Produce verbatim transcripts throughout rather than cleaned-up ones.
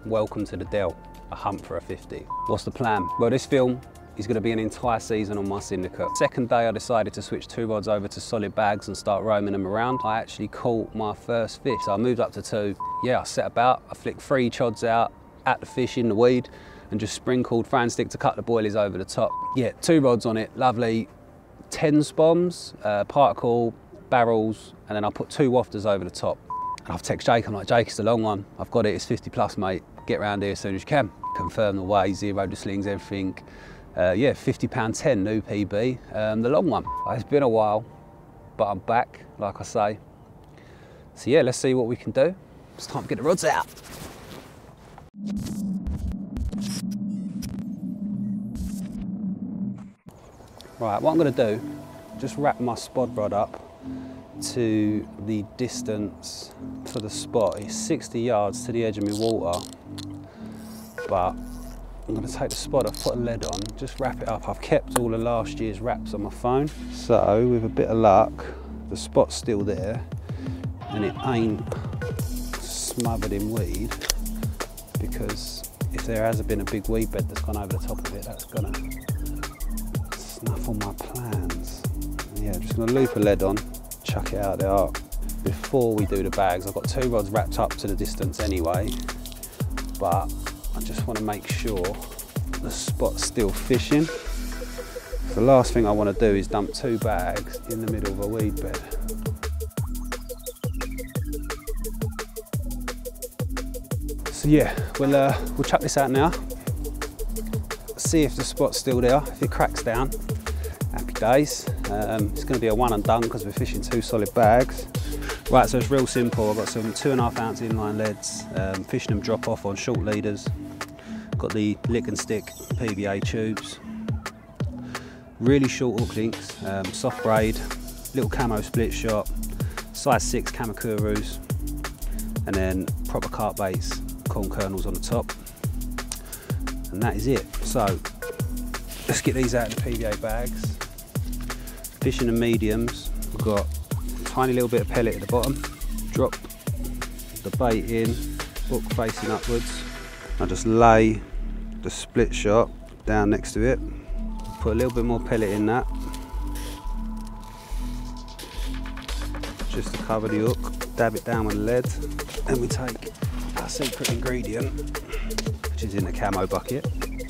welcome to the Dell, a hunt for a fifty. What's the plan? Well, this film is going to be an entire season on my syndicate. Second day I decided to switch two rods over to solid bags and start roaming them around. I actually caught my first fish, so I moved up to two. Yeah, I set about, I flicked three chods out at the fish in the weed and just sprinkled fan stick to cut the boilies over the top. Yeah, two rods on it, lovely. ten spoms, uh, particle, barrels, and then I put two wafters over the top. And I've texted Jake, I'm like, Jake, it's a long one. I've got it, it's fifty plus, mate. Get round here as soon as you can. Confirm the weigh, zero the slings, everything. Uh, yeah, fifty pound ten, new P B, um, the long one. It's been a while, but I'm back, like I say. So yeah, let's see what we can do. It's time to get the rods out. Right, what I'm gonna do, just wrap my spod rod up to the distance for the spot. It's sixty yards to the edge of my water, but I'm going to take the spot, I've put a lead on, just wrap it up. I've kept all of last year's wraps on my phone. So with a bit of luck, the spot's still there and it ain't smothered in weed, because if there has been a big weed bed that's gone over the top of it, that's going to snuff all my plans. And yeah, I'm just going to loop a lead on, chuck it out there. Before we do the bags, I've got two rods wrapped up to the distance anyway, but I just want to make sure the spot's still fishing. The last thing I want to do is dump two bags in the middle of a weed bed. So yeah, we'll, uh, we'll chuck this out now. See if the spot's still there. If it cracks down, happy days. Um, it's going to be a one and done because we're fishing two solid bags. Right, so it's real simple. I've got some two and a half ounce inline leads, um, fishing them drop off on short leaders. Got the lick and stick P V A tubes, really short hook links, um, soft braid, little camo split shot, size six Kamakurus, and then proper carp baits, corn kernels on the top, and that is it. So let's get these out of the P V A bags. Fishing and mediums, we've got a tiny little bit of pellet at the bottom, drop the bait in, hook facing upwards. I just lay the split shot down next to it, put a little bit more pellet in that, just to cover the hook, dab it down with lead. Then we take our secret ingredient, which is in the camo bucket.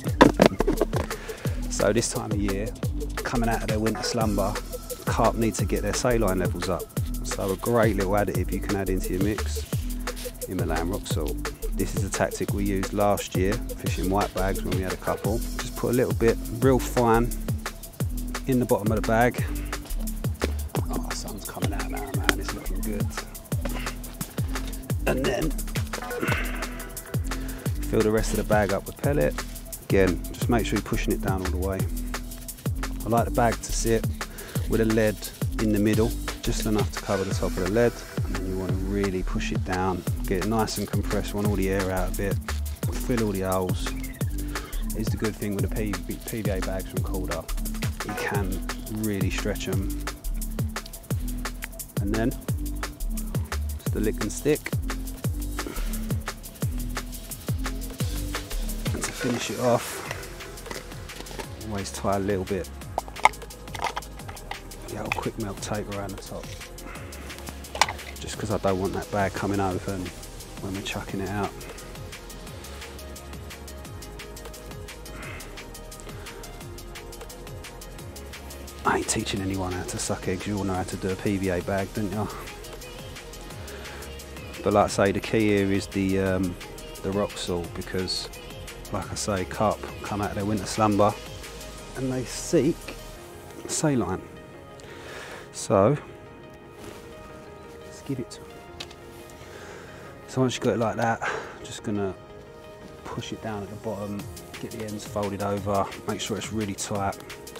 So this time of year, coming out of their winter slumber, carp need to get their saline levels up. So a great little additive you can add into your mix, Himalayan rock salt. This is a tactic we used last year, fishing white bags when we had a couple. Just put a little bit, real fine, in the bottom of the bag. Oh, the sun's coming out now, man, it's looking good. And then, fill the rest of the bag up with pellet. Again, just make sure you're pushing it down all the way. I like the bag to sit with a lead in the middle, just enough to cover the top of the lead. And then you want to really push it down, get it nice and compressed, want all the air out of it, fill all the holes. It's the good thing with the P V A bags from Calder. You can really stretch them. And then, just the lick and stick. And to finish it off, always tie a little bit, the old quick melt tape around the top. Just because I don't want that bag coming open when we're chucking it out. I ain't teaching anyone how to suck eggs, you all know how to do a P V A bag, don't you? But like I say, the key here is the, um, the rock salt, because like I say, carp come out of their winter slumber and they seek saline. So, let's give it to them. So once you've got it like that, I'm just gonna push it down at the bottom, get the ends folded over, make sure it's really tight.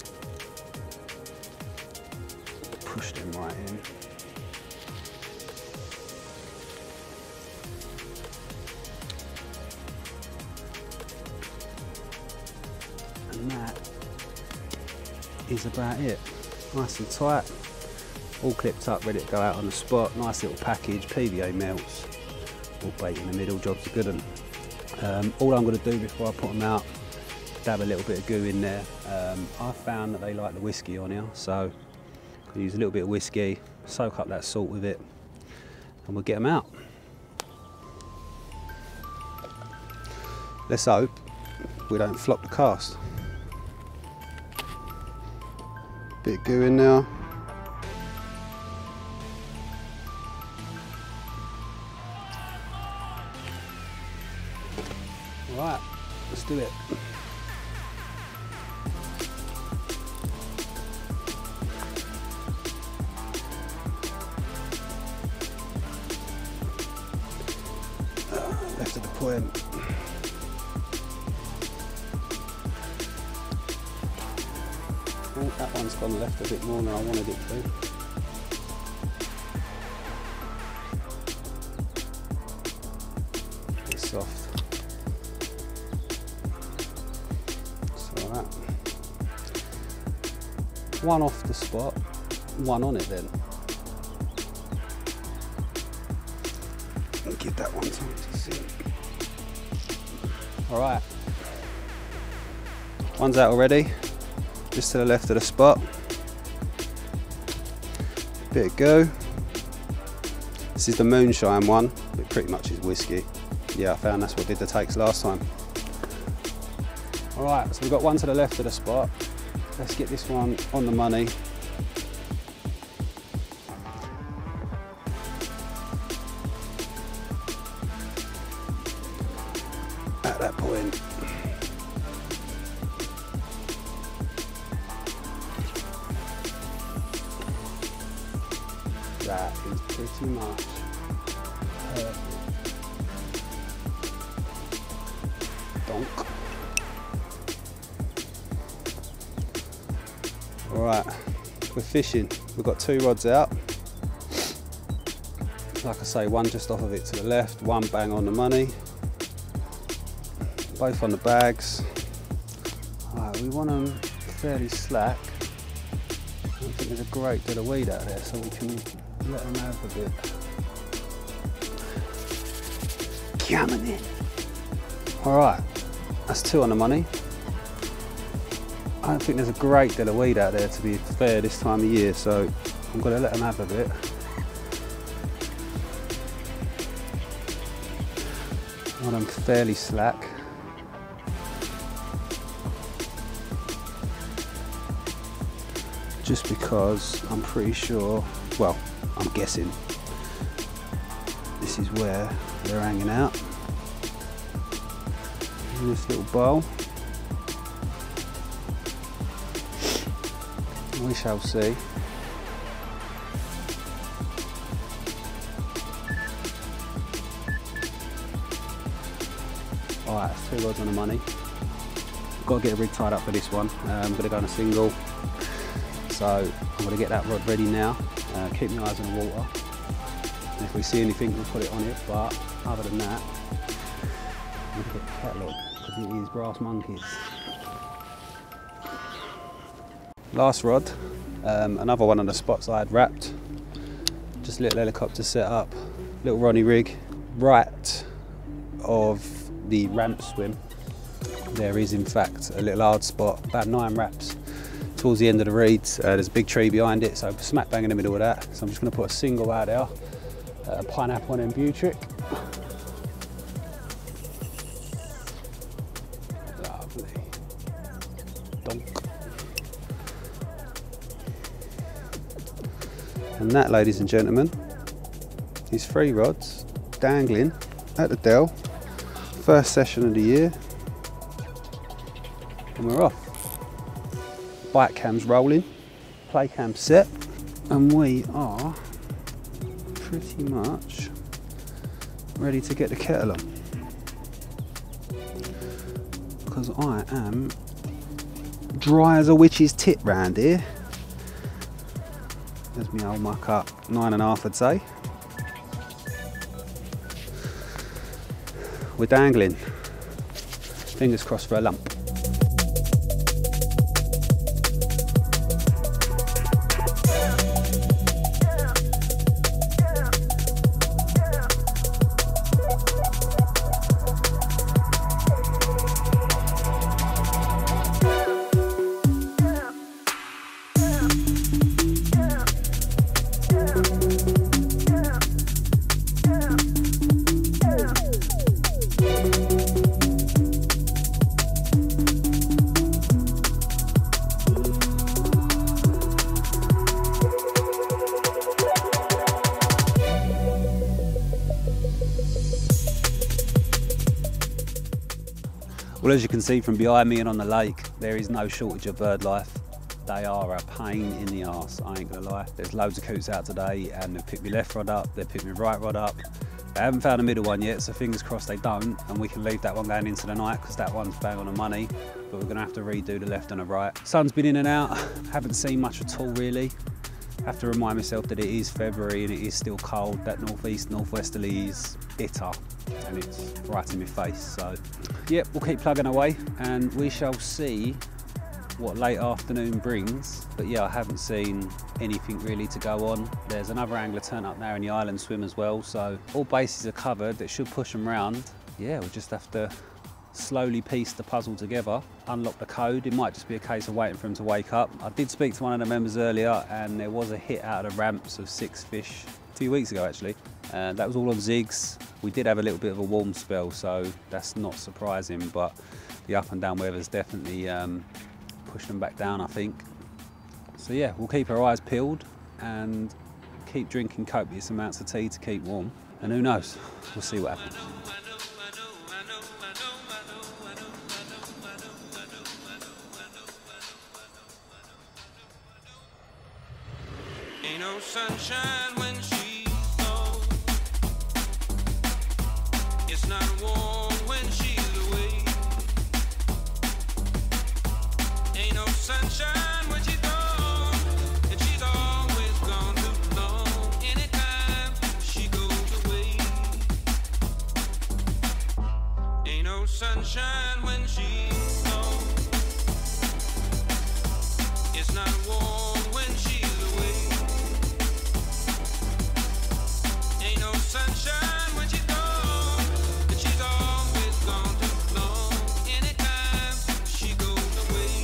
Push them right in. And that is about it. Nice and tight, all clipped up, ready to go out on the spot. Nice little package, P V A melts, all bait in the middle, job's a good one. Um, all I'm going to do before I put them out, dab a little bit of goo in there. Um, I found that they like the whiskey on here, so I'll use a little bit of whiskey, soak up that salt with it, and we'll get them out. Let's hope we don't flop the cast. Bit of goo in now. Right, let's do it. Uh, left of the point. Oh, that one's gone left a bit more than I wanted it to. It's soft. So that. One off the spot, one on it then. And give that one time to sink. Alright. One's out already. Just to the left of the spot. Bit of go. This is the moonshine one. It pretty much is whiskey. Yeah, I found that's what did the takes last time. Alright, so we've got one to the left of the spot. Let's get this one on the money. At that point. That is pretty much perfect. Donk. Alright, we're fishing. We've got two rods out. Like I say, one just off of it to the left, one bang on the money. Both on the bags. Alright, we want them fairly slack. I don't think there's a great deal of weed out there, so we can let them have a bit. Coming in. Alright, that's two on the money. I don't think there's a great deal of weed out there, to be fair, this time of year, so I'm going to let them have a bit. I want them fairly slack. Just because I'm pretty sure, well, I'm guessing this is where they're hanging out, in this little bowl. We shall see. Alright, that's two rods on the money. Got to get a rig tied up for this one. Uh, I'm going to go on a single. So I'm going to get that rod ready now. Uh, keep my eyes on the water. And if we see anything, we'll put it on it. But other than that, I'm going to get the kettle up because it is brass monkeys. Last rod, um, another one on the spots I had wrapped. Just a little helicopter set up, little Ronnie rig. Right of the ramp swim, there is in fact a little hard spot, about nine wraps towards the end of the reeds. Uh, there's a big tree behind it, so smack bang in the middle of that. So I'm just going to put a single out there, uh, pineapple and butric. Lovely. Donk. And that, ladies and gentlemen, is three rods dangling at the Dell. First session of the year, and we're off. Bike cam's rolling, play cam set, and we are pretty much ready to get the kettle on. Because I am dry as a witch's tit round here. There's my old muck up, nine and a half I'd say. We're dangling. Fingers crossed for a lump. Well, as you can see from behind me and on the lake, there is no shortage of bird life. They are a pain in the arse, I ain't gonna lie. There's loads of coots out today and they've picked my left rod up, they've picked my right rod up. They haven't found a middle one yet, so fingers crossed they don't, and we can leave that one going into the night because that one's bang on the money, but we're gonna have to redo the left and the right. Sun's been in and out, haven't seen much at all really. Have to remind myself that it is February and it is still cold. That northeast, northwesterly is bitter and it's right in my face. So, yep, we'll keep plugging away and we shall see what late afternoon brings. But yeah, I haven't seen anything really to go on. There's another angler turned up there in the island swim as well. So all bases are covered. That should push them round. Yeah, we'll just have to slowly piece the puzzle together, unlock the code. It might just be a case of waiting for him to wake up. I did speak to one of the members earlier and there was a hit out of the ramps of six fish a few weeks ago actually. And that was all on zigs. We did have a little bit of a warm spell, so that's not surprising, but the up and down weather's definitely um, pushed them back down, I think. So yeah, we'll keep our eyes peeled and keep drinking copious amounts of tea to keep warm. And who knows, we'll see what happens. Ain't no sunshine when she's gone. It's not warm when she's away. Ain't no sunshine when she's gone, and she's always gone too long. Anytime she goes away. Ain't no sunshine when she's gone. It's not warm when she's away. Ain't no sunshine when she's gone, and she's always gone too long. Anytime she goes away.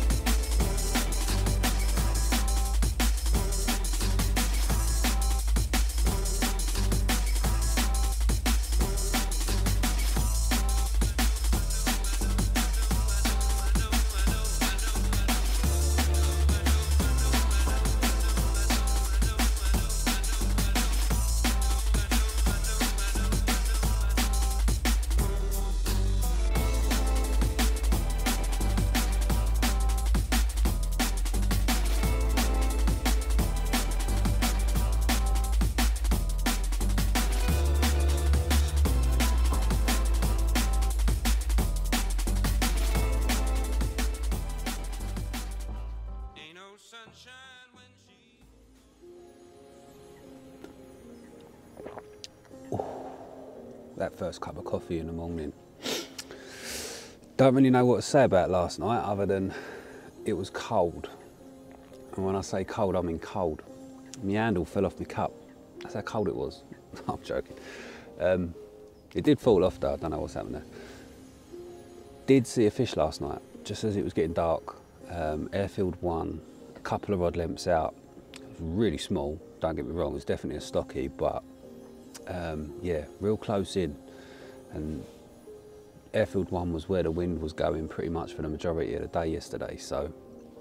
That first cup of coffee in the morning. Don't really know what to say about last night other than it was cold. And when I say cold, I mean cold. My handle fell off my cup. That's how cold it was. I'm joking. Um, it did fall off though, I don't know what's happened there. Did see a fish last night, just as it was getting dark. Um, airfield one, a couple of rod lengths out. It was really small, don't get me wrong, it's definitely a stocky, but Um, yeah, real close in, and airfield one was where the wind was going pretty much for the majority of the day yesterday, so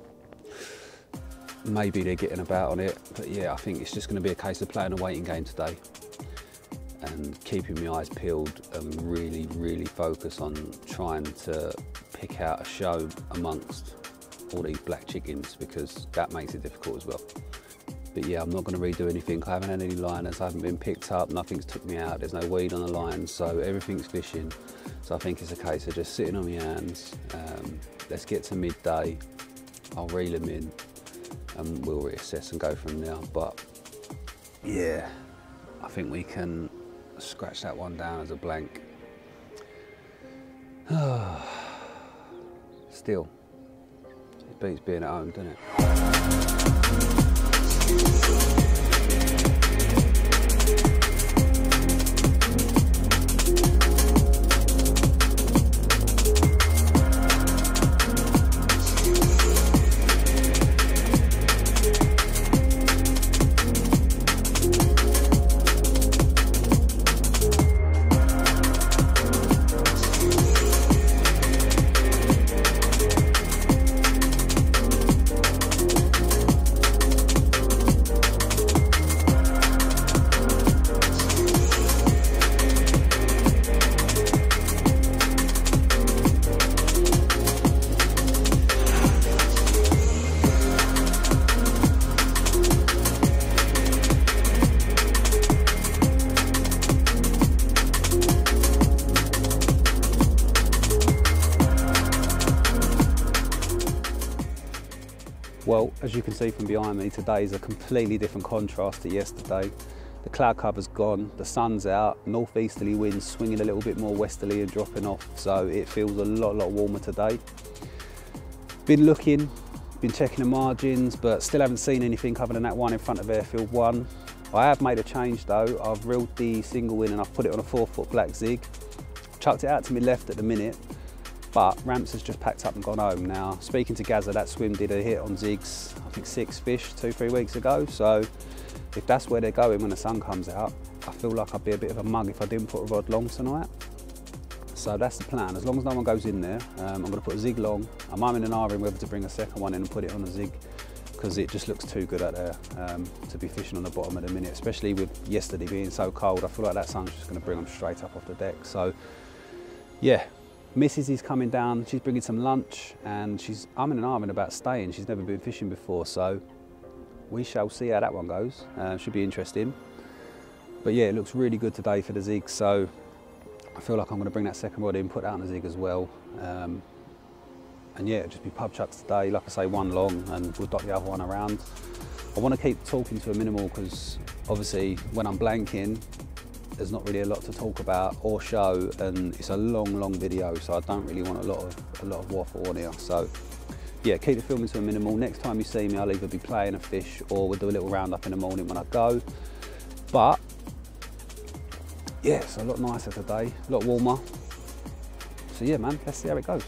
maybe they're getting about on it, but yeah, I think it's just going to be a case of playing a waiting game today and keeping my eyes peeled and really, really focus on trying to pick out a show amongst all these black chickens, because that makes it difficult as well. But yeah, I'm not going to redo anything. I haven't had any liners, I haven't been picked up, nothing's took me out, there's no weed on the line, so everything's fishing. So I think it's a case of just sitting on my hands. Um, let's get to midday, I'll reel them in and we'll reassess and go from there. But yeah, I think we can scratch that one down as a blank. Still, it beats being at home, doesn't it? Well, as you can see from behind me, today is a completely different contrast to yesterday. The cloud cover's gone, the sun's out, northeasterly winds swinging a little bit more westerly and dropping off, so it feels a lot, lot warmer today. Been looking, been checking the margins, but still haven't seen anything other than that one in front of airfield one. I have made a change though. I've reeled the single in and I've put it on a four foot black zig. Chucked it out to my left at the minute, but Ramps has just packed up and gone home. Now, speaking to Gazza, that swim did a hit on zigs, I think six fish two, three weeks ago. So if that's where they're going when the sun comes out, I feel like I'd be a bit of a mug if I didn't put a rod long tonight. So that's the plan. As long as no one goes in there, um, I'm going to put a zig long. I'm umming and ahhing whether to bring a second one in and put it on a zig, because it just looks too good out there um, to be fishing on the bottom at the minute, especially with yesterday being so cold. I feel like that sun's just going to bring them straight up off the deck. So yeah, Missus is coming down, she's bringing some lunch, and she's umming and ahhing about staying. She's never been fishing before, so we shall see how that one goes. Uh, should be interesting. But yeah, it looks really good today for the zig, so I feel like I'm going to bring that second rod in, put that on the zig as well. Um, and yeah, it'll just be pub chucks today. Like I say, one long, and we'll dot the other one around. I want to keep talking to a minimal, because obviously when I'm blanking, there's not really a lot to talk about or show, and it's a long, long video, so I don't really want a lot of a lot of waffle on here. So yeah, keep the filming to a minimal. Next time you see me, I'll either be playing a fish or we'll do a little roundup in the morning when I go. But yeah, it's a lot nicer today, a lot warmer. So yeah, man, let's see how it goes.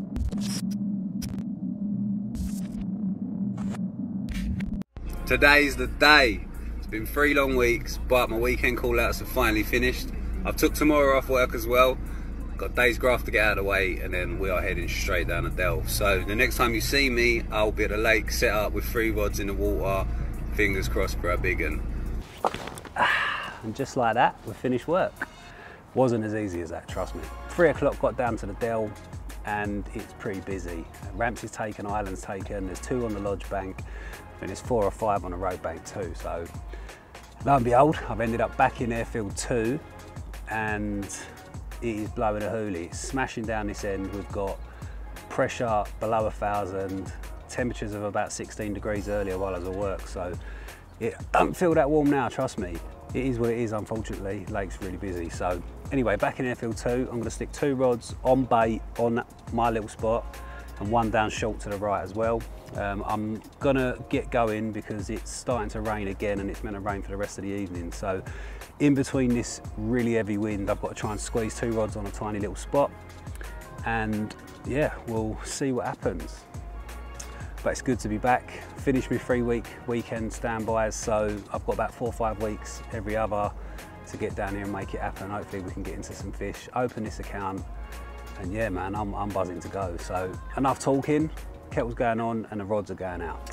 Today's the day. It's been three long weeks, but my weekend call-outs have finally finished. I've took tomorrow off work as well. Got day's graft to get out of the way, and then we are heading straight down to Dell. So the next time you see me, I'll be at the lake set up with three rods in the water. Fingers crossed for a big one. And just like that, we finished work. Wasn't as easy as that, trust me. Three o'clock, got down to the Dell, and it's pretty busy. Ramps is taken, Island's taken, there's two on the lodge bank, and there's four or five on the road bank too. So lo and behold, I've ended up back in airfield two, and it is blowing a hoolie. It's smashing down this end. We've got pressure below a thousand, temperatures of about sixteen degrees earlier while I was at work. So it don't feel that warm now, trust me. It is what it is, unfortunately. Lake's really busy. So anyway, back in airfield two, I'm gonna stick two rods on bait on my little spot and one down short to the right as well. Um, I'm gonna get going because it's starting to rain again, and it's meant to rain for the rest of the evening. So in between this really heavy wind, I've got to try and squeeze two rods on a tiny little spot, and yeah, we'll see what happens. But it's good to be back. Finished my three week weekend standbys, so I've got about four or five weeks every other to get down here and make it happen. Hopefully we can get into some fish, open this account, and yeah, man, I'm, I'm buzzing to go. So enough talking, kettle's going on and the rods are going out.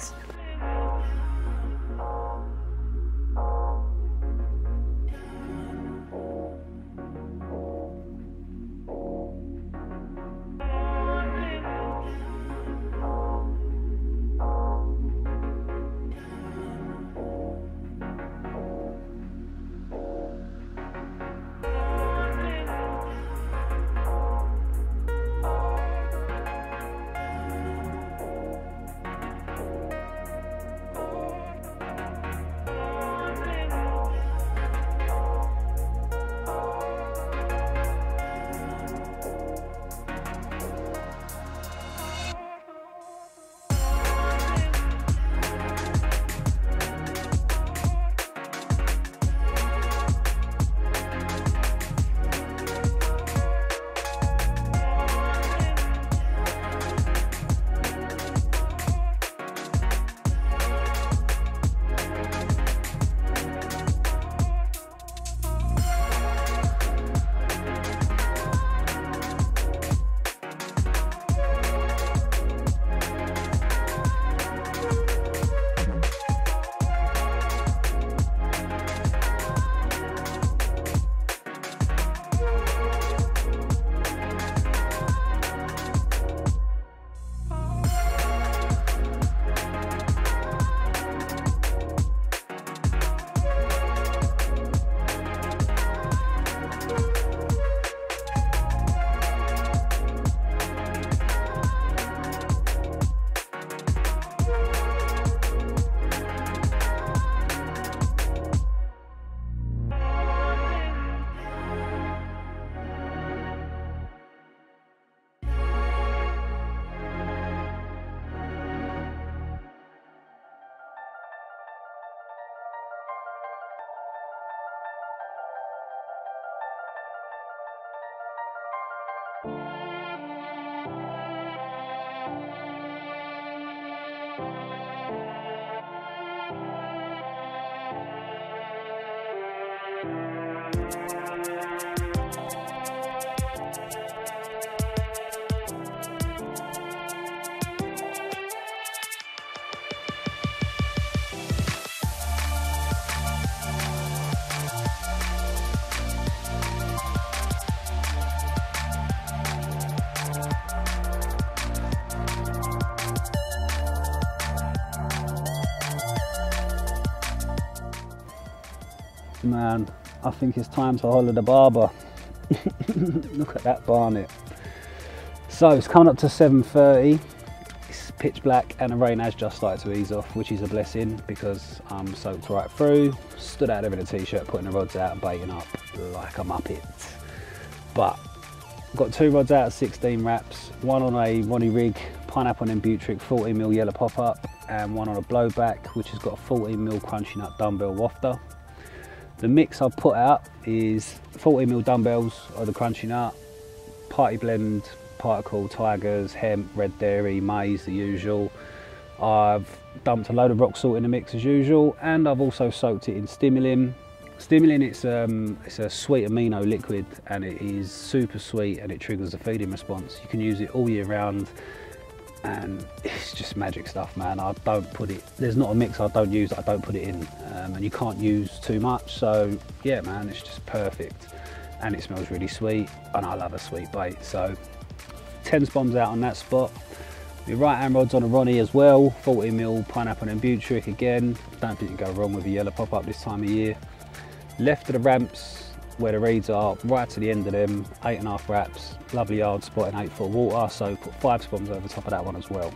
Man, I think it's time to holler the barber. Look at that barnet. So it's coming up to seven thirty. It's pitch black and the rain has just started to ease off, which is a blessing because I'm soaked right through. Stood out there in a t-shirt, putting the rods out and baiting up like a muppet. But I've got two rods out at sixteen wraps, one on a Ronnie rig, pineapple and butric fourteen mil yellow pop-up, and one on a blowback, which has got a fourteen mil crunchy nut dumbbell wafter. The mix I've put out is fourteen mil dumbbells of the crunchy nut, party blend, particle, tigers, hemp, red dairy, maize, the usual. I've dumped a load of rock salt in the mix as usual, and I've also soaked it in stimulin. Stimulin, it's, um, it's a sweet amino liquid, and it is super sweet and it triggers the feeding response. You can use it all year round, and it's just magic stuff, man. I don't put it, there's not a mix I don't use that I don't put it in, um, and you can't use too much, so yeah, man, it's just perfect. And it smells really sweet, and I love a sweet bait. So ten bombs out on that spot. My right hand rod's on a Ronnie as well, fourteen mil pineapple and butric again. Don't think you can go wrong with a yellow pop-up this time of year. Left of the ramps where the reeds are, right to the end of them, eight and a half wraps, lovely hard spot in eight foot water, so put five spoms over the top of that one as well.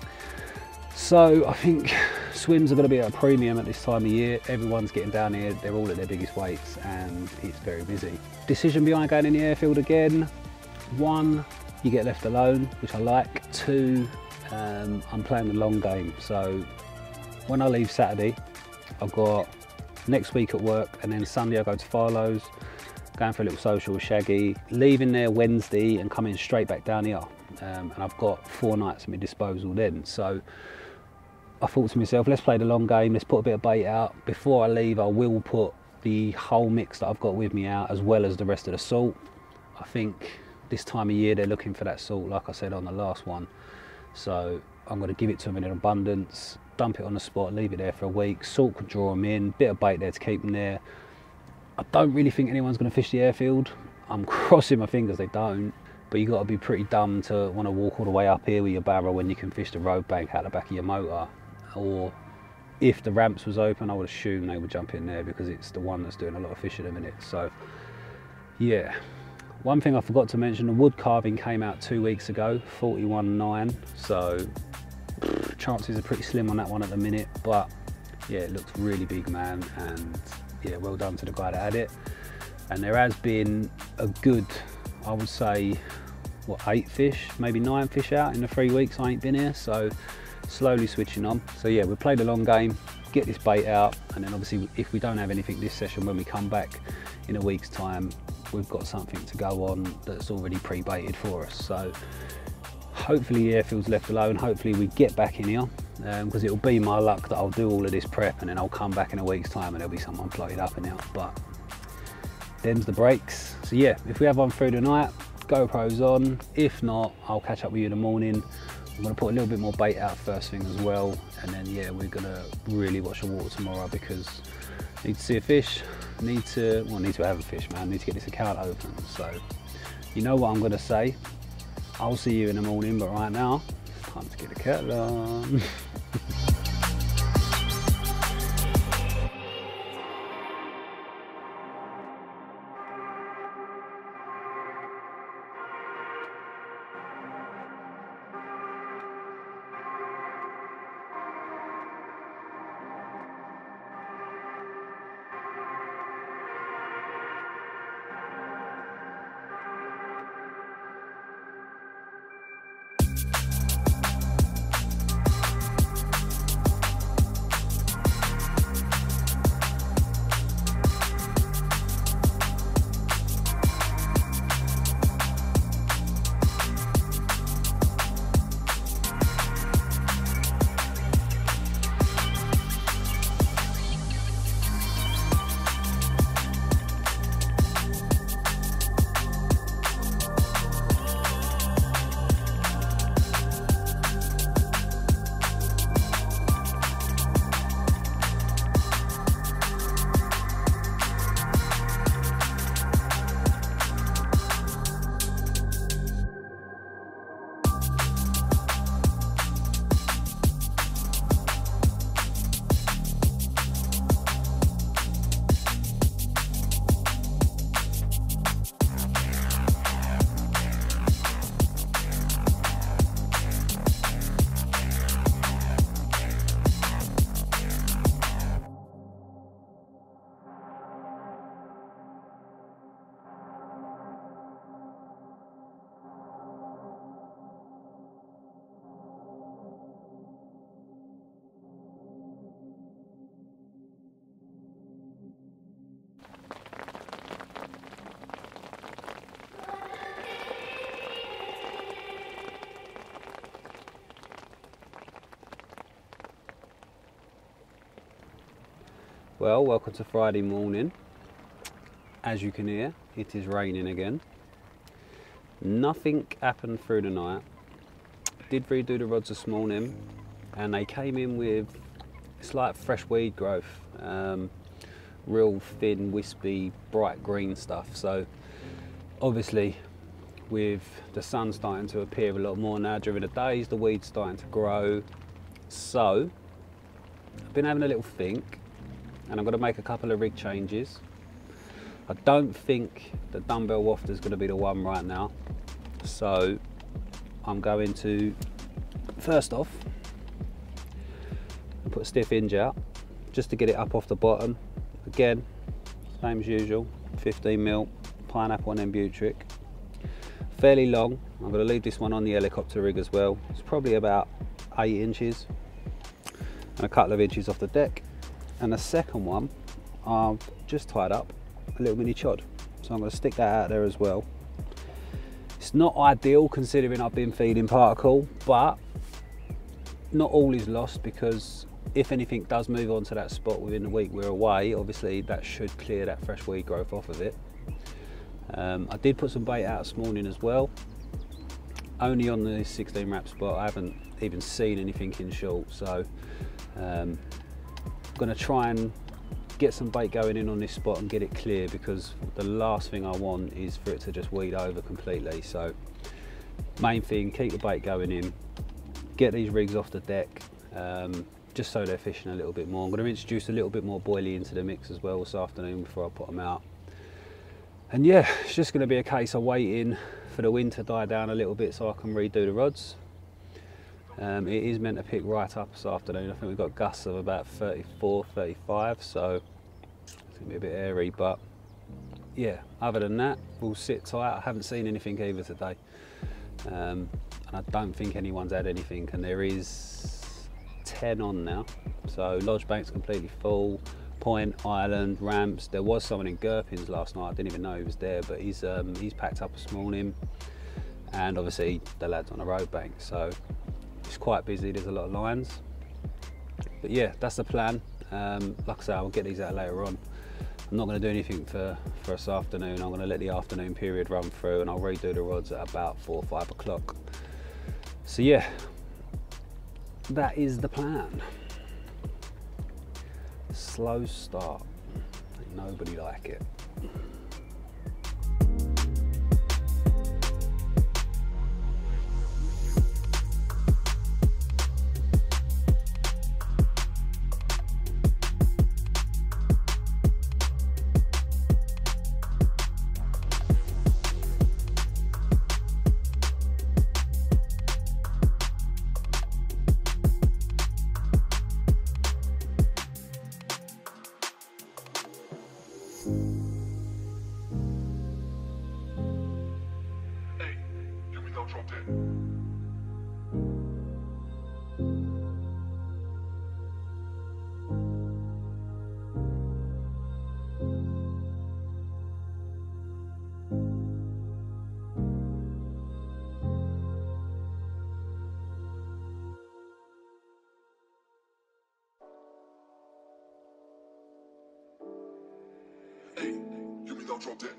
So I think swims are going to be at a premium at this time of year. Everyone's getting down here, they're all at their biggest weights, and it's very busy. Decision behind going in the airfield again: one, you get left alone, which I like. Two, um, I'm playing the long game, so when I leave Saturday, I've got next week at work, and then Sunday I go to Farlow's, going for a little social with Shaggy, leaving there Wednesday and coming straight back down here. Um, and I've got four nights at my disposal then. So I thought to myself, let's play the long game, let's put a bit of bait out. Before I leave, I will put the whole mix that I've got with me out, as well as the rest of the salt. I think this time of year they're looking for that salt, like I said on the last one. So I'm going to give it to them in abundance, dump it on the spot, leave it there for a week. Salt could draw them in, bit of bait there to keep them there. I don't really think anyone's going to fish the airfield. I'm crossing my fingers they don't, but you've got to be pretty dumb to want to walk all the way up here with your barrel when you can fish the road bank out the back of your motor. Or if the ramps was open, I would assume they would jump in there because it's the one that's doing a lot of fishing at the minute. So yeah. One thing I forgot to mention, the wood carving came out two weeks ago, forty-one nine, so pff, chances are pretty slim on that one at the minute, but yeah, it looks really big, man, and yeah, well done to the guy that had it. And there has been a good, I would say, what, eight fish, maybe nine fish out in the three weeks I ain't been here, so slowly switching on. So yeah, we played a long game, get this bait out, and then obviously if we don't have anything this session, when we come back in a week's time, we've got something to go on that's already pre-baited for us. So hopefully the airfield's left alone, hopefully we get back in here, because um, it'll be my luck that I'll do all of this prep and then I'll come back in a week's time and there'll be someone floated up in here, but them's the breaks. So yeah, if we have one through the night, GoPro's on. If not, I'll catch up with you in the morning. I'm going to put a little bit more bait out first thing as well, and then yeah, we're going to really watch the water tomorrow because I need to see a fish, need to, well, need to have a fish, man, need to get this account open. So you know what I'm going to say, I'll see you in the morning, but right now it's time to get the kettle on. Well, welcome to Friday morning. As you can hear, it is raining again. Nothing happened through the night. Did redo the rods this morning and they came in with, it's like fresh weed growth. Um, real thin, wispy, bright green stuff. So obviously with the sun starting to appear a lot more now during the days, the weed's starting to grow. So I've been having a little think and I'm going to make a couple of rig changes. I don't think the dumbbell wafter is going to be the one right now. So I'm going to, first off, put a stiff hinge out just to get it up off the bottom. Again, same as usual, fifteen mil pineapple and Butric. Fairly long. I'm going to leave this one on the helicopter rig as well. It's probably about eight inches and a couple of inches off the deck. And the second one, I've just tied up a little mini chod. So I'm going to stick that out there as well. It's not ideal considering I've been feeding particle, but not all is lost, because if anything does move on to that spot within the week we're away, obviously that should clear that fresh weed growth off of it. Um, I did put some bait out this morning as well, only on the sixteen wrap spot. I haven't even seen anything in short, so um, I'm going to try and get some bait going in on this spot and get it clear, because the last thing I want is for it to just weed over completely. So main thing, keep the bait going in, get these rigs off the deck, um, just so they're fishing a little bit more. I'm going to introduce a little bit more boilie into the mix as well this afternoon before I put them out. And yeah, it's just going to be a case of waiting for the wind to die down a little bit so I can redo the rods. Um, it is meant to pick right up this afternoon. I think we've got gusts of about thirty-four, thirty-five, so it's going to be a bit airy, but yeah, other than that, we'll sit tight. I haven't seen anything either today, um, and I don't think anyone's had anything, and there is ten on now, so Lodge Bank's completely full. Point, Island, Ramps. There was someone in Gherkins last night. I didn't even know he was there, but he's um, he's packed up this morning, and obviously the lads on the road bank. So it's quite busy. There's a lot of lines, but yeah, that's the plan. Um, like I say, I'll get these out later on. I'm not going to do anything for for this afternoon. I'm going to let the afternoon period run through, and I'll redo the rods at about four or five o'clock. So yeah, that is the plan. Slow start, ain't nobody like it. Hey, give me that drop dead.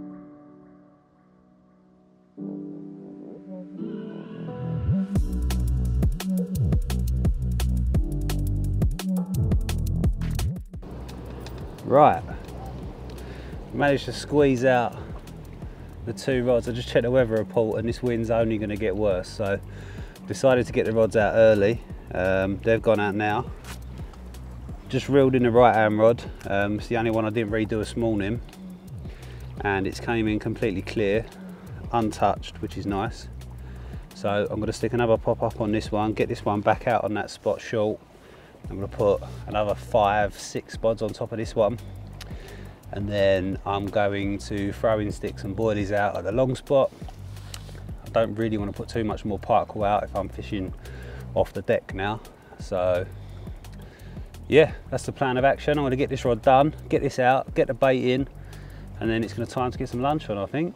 Right, managed to squeeze out the two rods. I just checked the weather report and this wind's only going to get worse, so decided to get the rods out early. Um, they've gone out now. Just reeled in the right hand rod. Um, it's the only one I didn't redo this morning, and it's came in completely clear, untouched, which is nice. So I'm going to stick another pop up on this one, get this one back out on that spot short. I'm going to put another five, six spods on top of this one, and then I'm going to throw in sticks and boilies out at the long spot. I don't really want to put too much more particle out if I'm fishing off the deck now. So yeah, that's the plan of action. I'm going to get this rod done, get this out, get the bait in, and then it's going to time to get some lunch on, I think.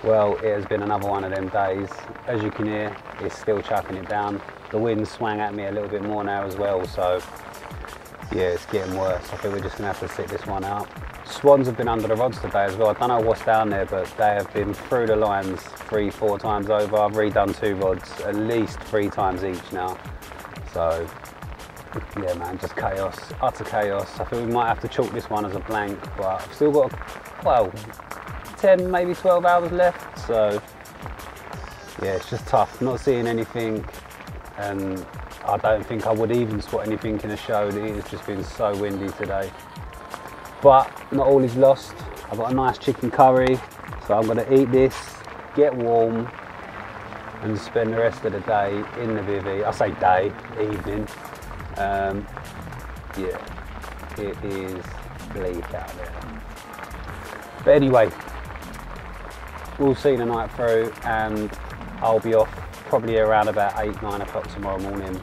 Well, it has been another one of them days. As you can hear, it's still chucking it down. The wind swang at me a little bit more now as well, so yeah, it's getting worse. I think we're just gonna have to sit this one out. Swans have been under the rods today as well. I don't know what's down there, but they have been through the lines three, four times over. I've redone two rods at least three times each now. So yeah, man, just chaos, utter chaos. I think we might have to chalk this one as a blank, but I've still got, well, ten, maybe twelve hours left. So yeah, it's just tough, not seeing anything, and I don't think I would even spot anything in a show. It has just been so windy today. But not all is lost. I've got a nice chicken curry, so I'm going to eat this, get warm, and spend the rest of the day in the bivvy. I say day, evening. Um, yeah, it is bleak out there. But anyway, we'll see the night through, and I'll be off probably around about eight, nine o'clock tomorrow morning.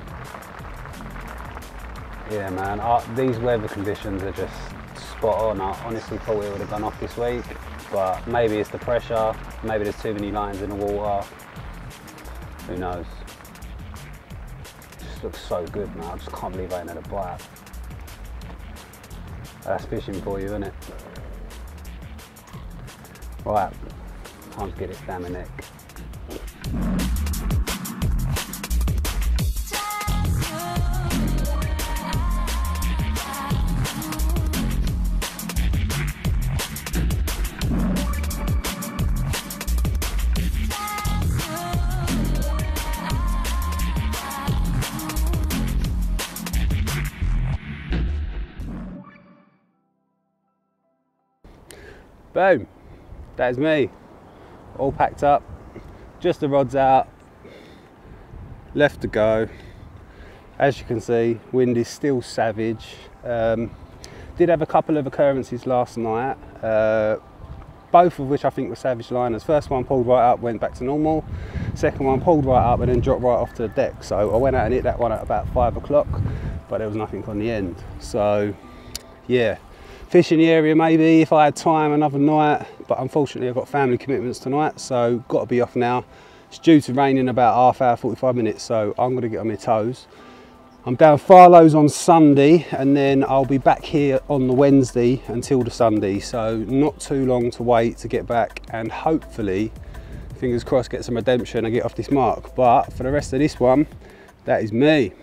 Yeah, man, I, these weather conditions are just spot on. I honestly thought it would have gone off this week, but maybe it's the pressure, maybe there's too many lines in the water. Who knows? It just looks so good, man. I just can't believe I ain't had a bite. That's fishing for you, isn't it? Right, time to get it down the neck. Boom, that is me, all packed up, just the rods out, left to go. As you can see, wind is still savage. Um, did have a couple of occurrences last night, uh, both of which I think were savage liners. First one pulled right up, went back to normal. Second one pulled right up and then dropped right off to the deck. So I went out and hit that one at about five o'clock, but there was nothing on the end. So yeah. Fish in the area maybe if I had time another night, but unfortunately I've got family commitments tonight, so got to be off now. It's due to rain in about half hour, forty-five minutes, so I'm going to get on my toes. I'm down Farlow's on Sunday, and then I'll be back here on the Wednesday until the Sunday, so not too long to wait to get back, and hopefully, fingers crossed, get some redemption and get off this mark. But for the rest of this one, that is me.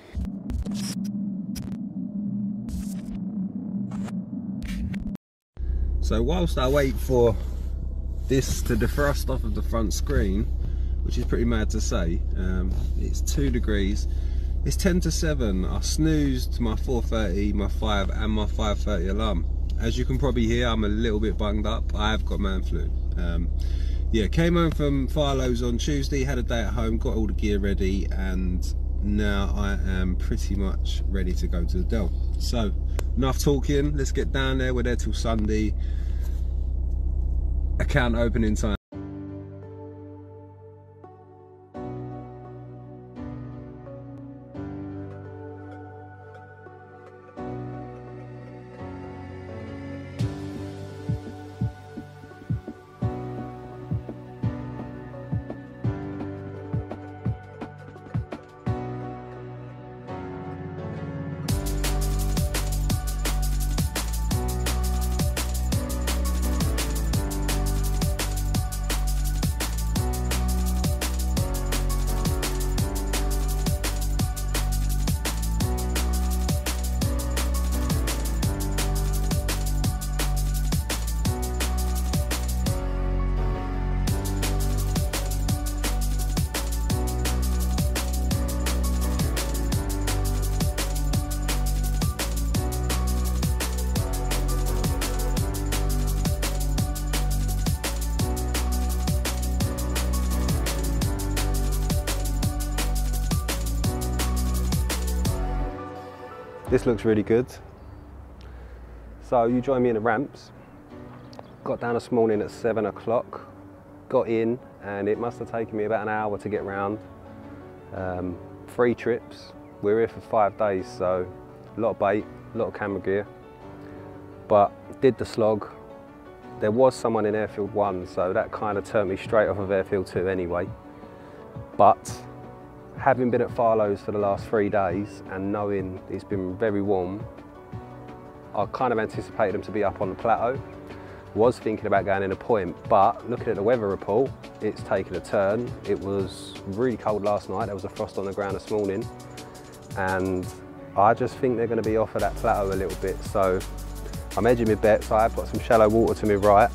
So whilst I wait for this to defrost off of the front screen, which is pretty mad to say, um, it's two degrees, it's ten to seven, I snoozed my four thirty, my five and my five thirty alarm. As you can probably hear, I'm a little bit bunged up, I have got man flu. Um, yeah, came home from Farlow's on Tuesday, had a day at home, got all the gear ready, and now I am pretty much ready to go to the Dell. So, enough talking, let's get down there. We're there till Sunday. Account opening time. This looks really good. So you join me in the ramps. Got down this morning at seven o'clock, got in, and it must have taken me about an hour to get round. Um, three trips. We're here for five days, so a lot of bait, a lot of camera gear. But did the slog, There was someone in airfield one, so that kind of turned me straight off of airfield two anyway. But having been at Farlow's for the last three days and knowing it's been very warm, I kind of anticipated them to be up on the plateau. Was thinking about going in a point, but looking at the weather report, it's taken a turn. It was really cold last night. There was a frost on the ground this morning, and I just think they're going to be off of that plateau a little bit. So I'm edging my bets. I've got some shallow water to my right,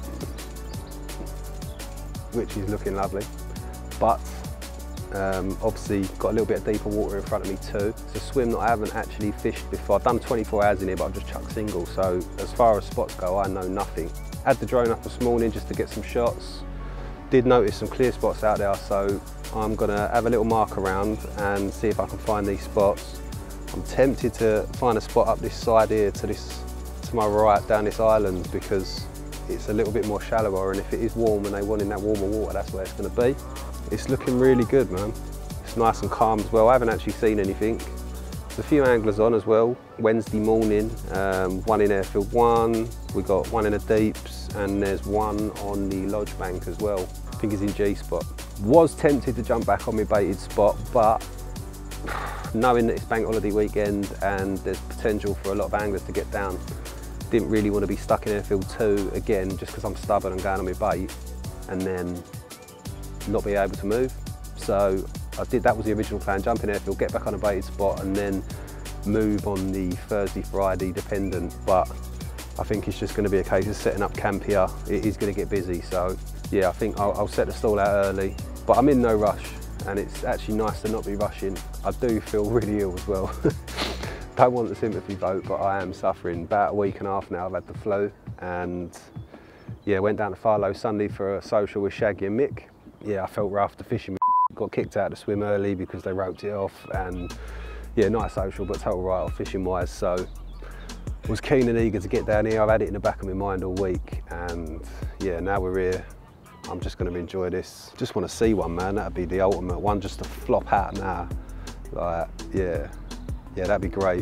which is looking lovely, but um, obviously got a little bit of deeper water in front of me too. It's a swim that I haven't actually fished before. I've done twenty-four hours in here, but I've just chucked single. So as far as spots go, I know nothing. Had the drone up this morning just to get some shots. Did notice some clear spots out there, so I'm gonna have a little mark around and see if I can find these spots. I'm tempted to find a spot up this side here to this, to my right, down this island, because it's a little bit more shallower, and if it is warm and they want in that warmer water, that's where it's gonna be. It's looking really good, man. It's nice and calm as well. I haven't actually seen anything. There's a few anglers on as well. Wednesday morning, um, one in airfield one, we got one in the deeps, and there's one on the lodge bank as well. I think it's in G spot. Was tempted to jump back on my baited spot, but knowing that it's bank holiday weekend and there's potential for a lot of anglers to get down, didn't really want to be stuck in airfield two again, just because I'm stubborn and going on my bait and then not be able to move. So I did, that was the original plan, jump in airfield, get back on a baited spot and then move on the Thursday, Friday dependent. But I think it's just going to be a case of setting up camp here. It is going to get busy, so yeah, I think I'll, I'll set the stall out early, but I'm in no rush, and it's actually nice to not be rushing. I do feel really ill as well. Don't want the sympathy vote, but I am suffering. About a week and a half now I've had the flu, and yeah, went down to Farlow Sunday for a social with Shaggy and Mick. Yeah, I felt rough. The fishing got kicked out to swim early because they roped it off, and yeah, nice social, but total write-off fishing wise. So was keen and eager to get down here. I've had it in the back of my mind all week, and yeah, now we're here. I'm just going to enjoy this. Just want to see one, man. That'd be the ultimate one, just to flop out now. Like, yeah, yeah, that'd be great.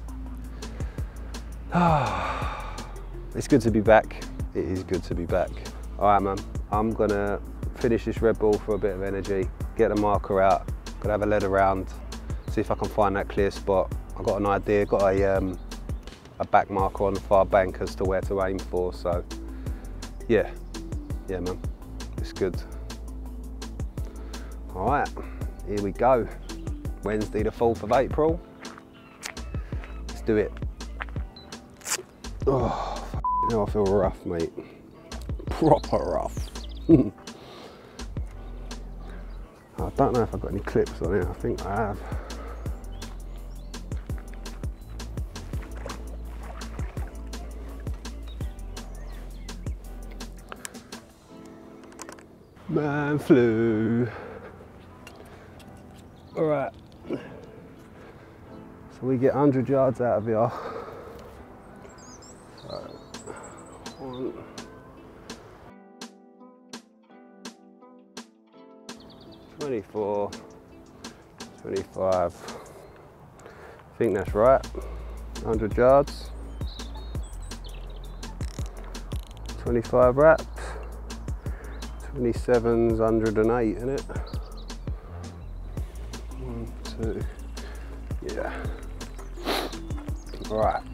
It's good to be back. It is good to be back. All right, man. I'm gonna finish this Red Bull for a bit of energy, get the marker out, gonna have a lead around, see if I can find that clear spot. I've got an idea, got a um, a back marker on the far bank as to where to aim for. So, yeah, yeah, man. It's good. All right, here we go. Wednesday the fourth of April. Let's do it. Oh, f now I feel rough, mate. Proper rough. I don't know if I've got any clips on it. I think I have. Man flu. All right. So we get one hundred yards out of here. So, one. twenty-four, twenty-five. I think that's right. one hundred yards. twenty-five wraps. twenty-seven's one hundred and eight, isn't it? One, two, yeah. All right.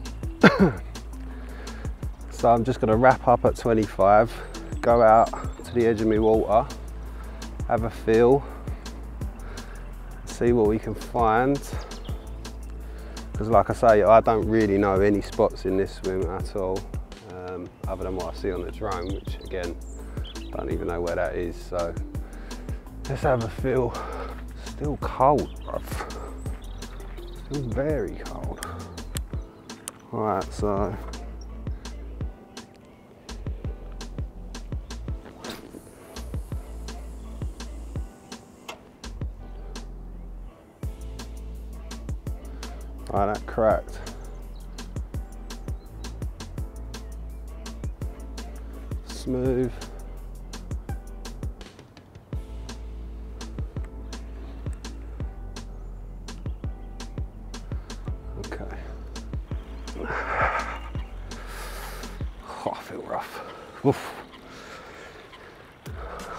So I'm just gonna wrap up at twenty-five, go out to the edge of my water, have a feel, see what we can find. Because like I say, I don't really know any spots in this swim at all, um, other than what I see on the drone, which again, don't even know where that is. So let's have a feel. Still cold, bruv. Still very cold. All right, so all right, that cracked. Smooth. Okay. Oh, I feel rough. Oof.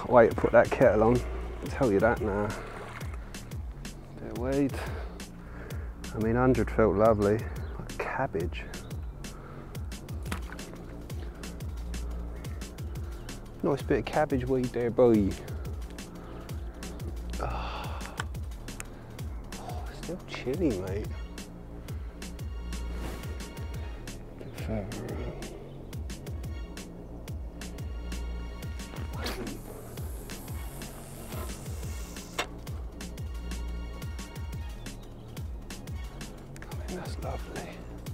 wait to put that kettle on. I'll tell you that now. Bit of weed. I mean, one hundred felt lovely. Like cabbage. Nice bit of cabbage weed there, boy. Oh, oh, still chilly, mate. Bit further in. That's lovely.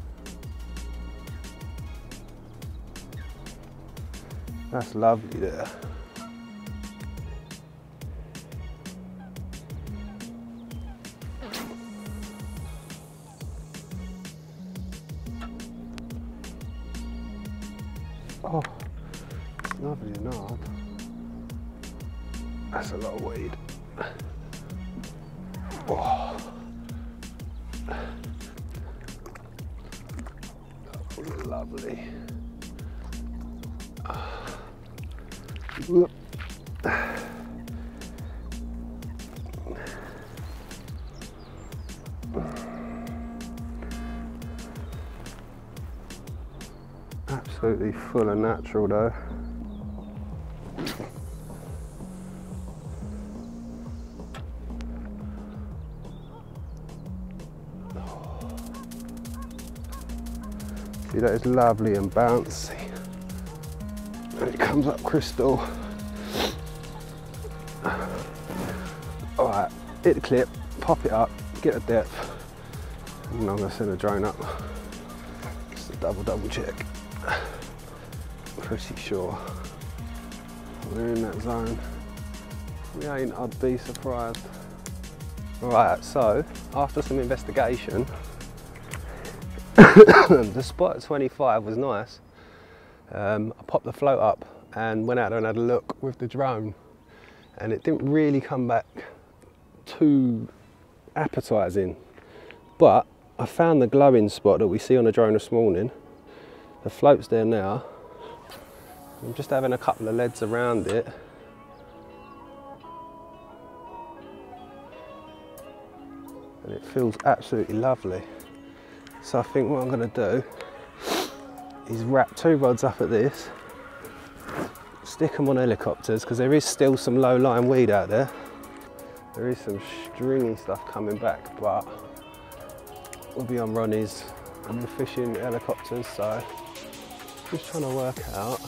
That's lovely there. Oh, it's lovely enough. That's a lot of weed. Oh. Lovely. Whoop. Absolutely full and natural though. See, that is lovely and bouncy. And it comes up crystal. Alright, hit the clip, pop it up, get a depth. And I'm going to send a drone up. Just a double double check. Pretty sure we're in that zone. We ain't, I'd be surprised. Alright, so after some investigation, the spot at twenty-five was nice. Um, I popped the float up and went out there and had a look with the drone, and it didn't really come back too appetizing. But I found the glowing spot that we see on the drone this morning. The float's there now. I'm just having a couple of leads around it. And it feels absolutely lovely. So I think what I'm going to do is wrap two rods up at this, stick them on helicopters, because there is still some low-lying weed out there. There is some stringy stuff coming back, but we'll be on Ronnie's. I've been fishing helicopters, so just trying to work out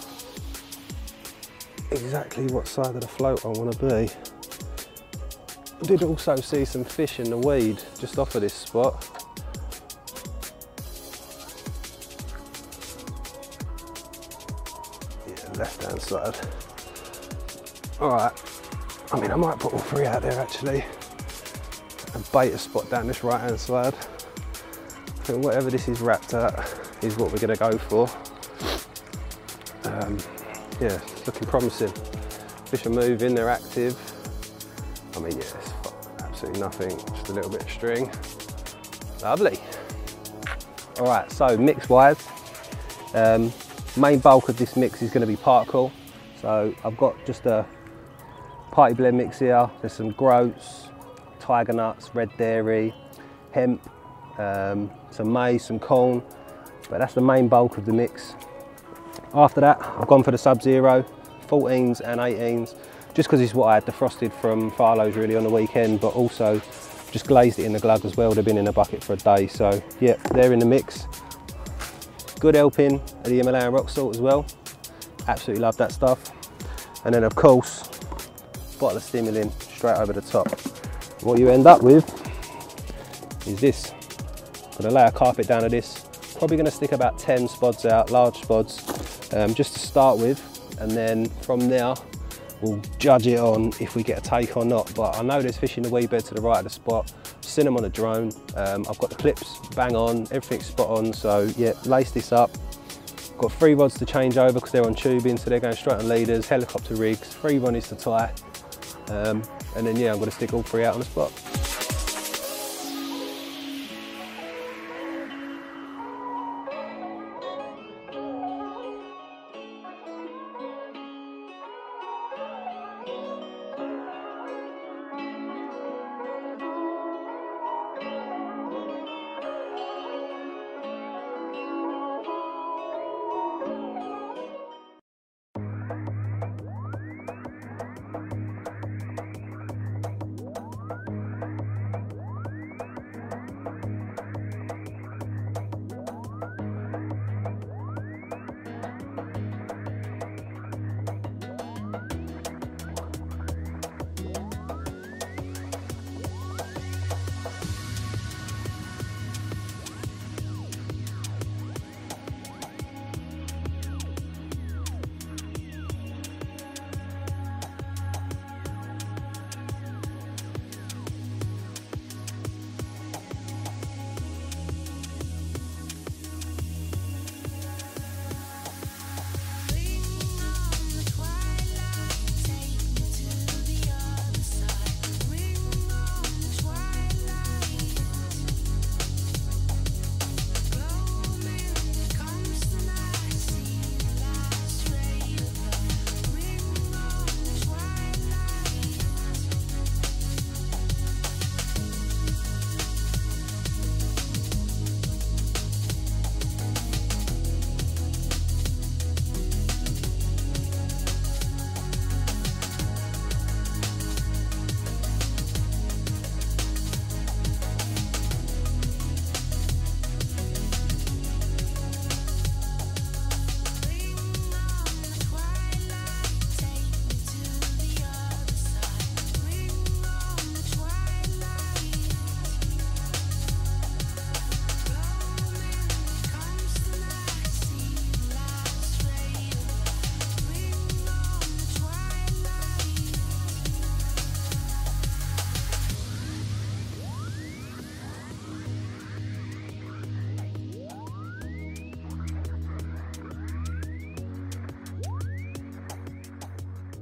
exactly what side of the float I want to be. I did also see some fish in the weed just off of this spot. Yeah, left hand side. Alright, I mean I might put all three out there actually and bait a spot down this right hand side. I think whatever this is wrapped at is what we're going to go for. Um, yeah, it's looking promising. Fish are moving, they're active. I mean, yeah, it's absolutely nothing, just a little bit of string. Lovely. All right, so mix-wise, um, main bulk of this mix is going to be particle. So I've got just a party blend mix here. There's some groats, tiger nuts, red dairy, hemp, um, some maize, some corn, but that's the main bulk of the mix. After that, I've gone for the Sub-Zero, fourteens and eighteens, just because it's what I had defrosted from Farlow's really on the weekend, but also just glazed it in the glug as well. They've been in a bucket for a day, so yeah, they're in the mix. Good helping of the Himalayan rock salt as well. Absolutely love that stuff. And then of course, bottle of Stimulin straight over the top. What you end up with is this. I'm gonna lay a carpet down of this. Probably gonna stick about ten spods out, large spods, um, just to start with. And then from there, we'll judge it on if we get a take or not. But I know there's fish in the weed bed to the right of the spot. Seen them on a drone. Um, I've got the clips bang on, everything's spot on. So yeah, lace this up. Got three rods to change over because they're on tubing, so they're going straight on leaders, helicopter rigs, three Ronnies to tie. Um, and then yeah, I'm gonna stick all three out on the spot.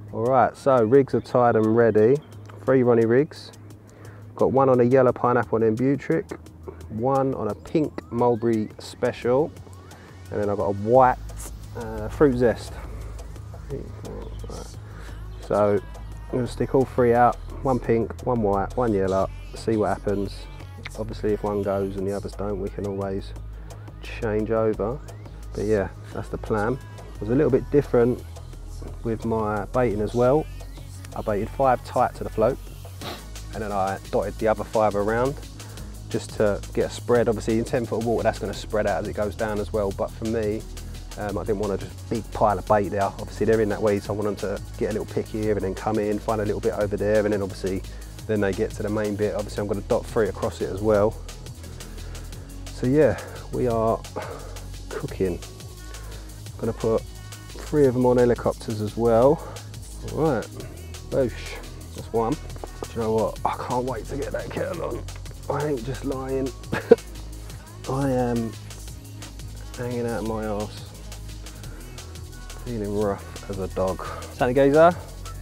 Alright, so rigs are tied and ready. Three Ronnie rigs. Got one on a yellow pineapple and Butrick, one on a pink mulberry special, and then I've got a white uh, fruit zest. So I'm going to stick all three out, one pink, one white, one yellow, see what happens. Obviously if one goes and the others don't, we can always change over. But yeah, that's the plan. It was a little bit different with my baiting as well. I baited five tight to the float, and then I dotted the other five around just to get a spread. Obviously in ten foot of water that's going to spread out as it goes down as well, but for me um, I didn't want to just big pile of bait there. Obviously they're in that weed, so I want them to get a little pick here and then come in, find a little bit over there, and then obviously then they get to the main bit. Obviously I'm going to dot three across it as well. So yeah, we are cooking. I'm going to put three of them on helicopters as well. All right, boosh, that's one. Do you know what? I can't wait to get that kettle on. I ain't just lying. I am hanging out of my arse, feeling rough as a dog. Sandy Gazer?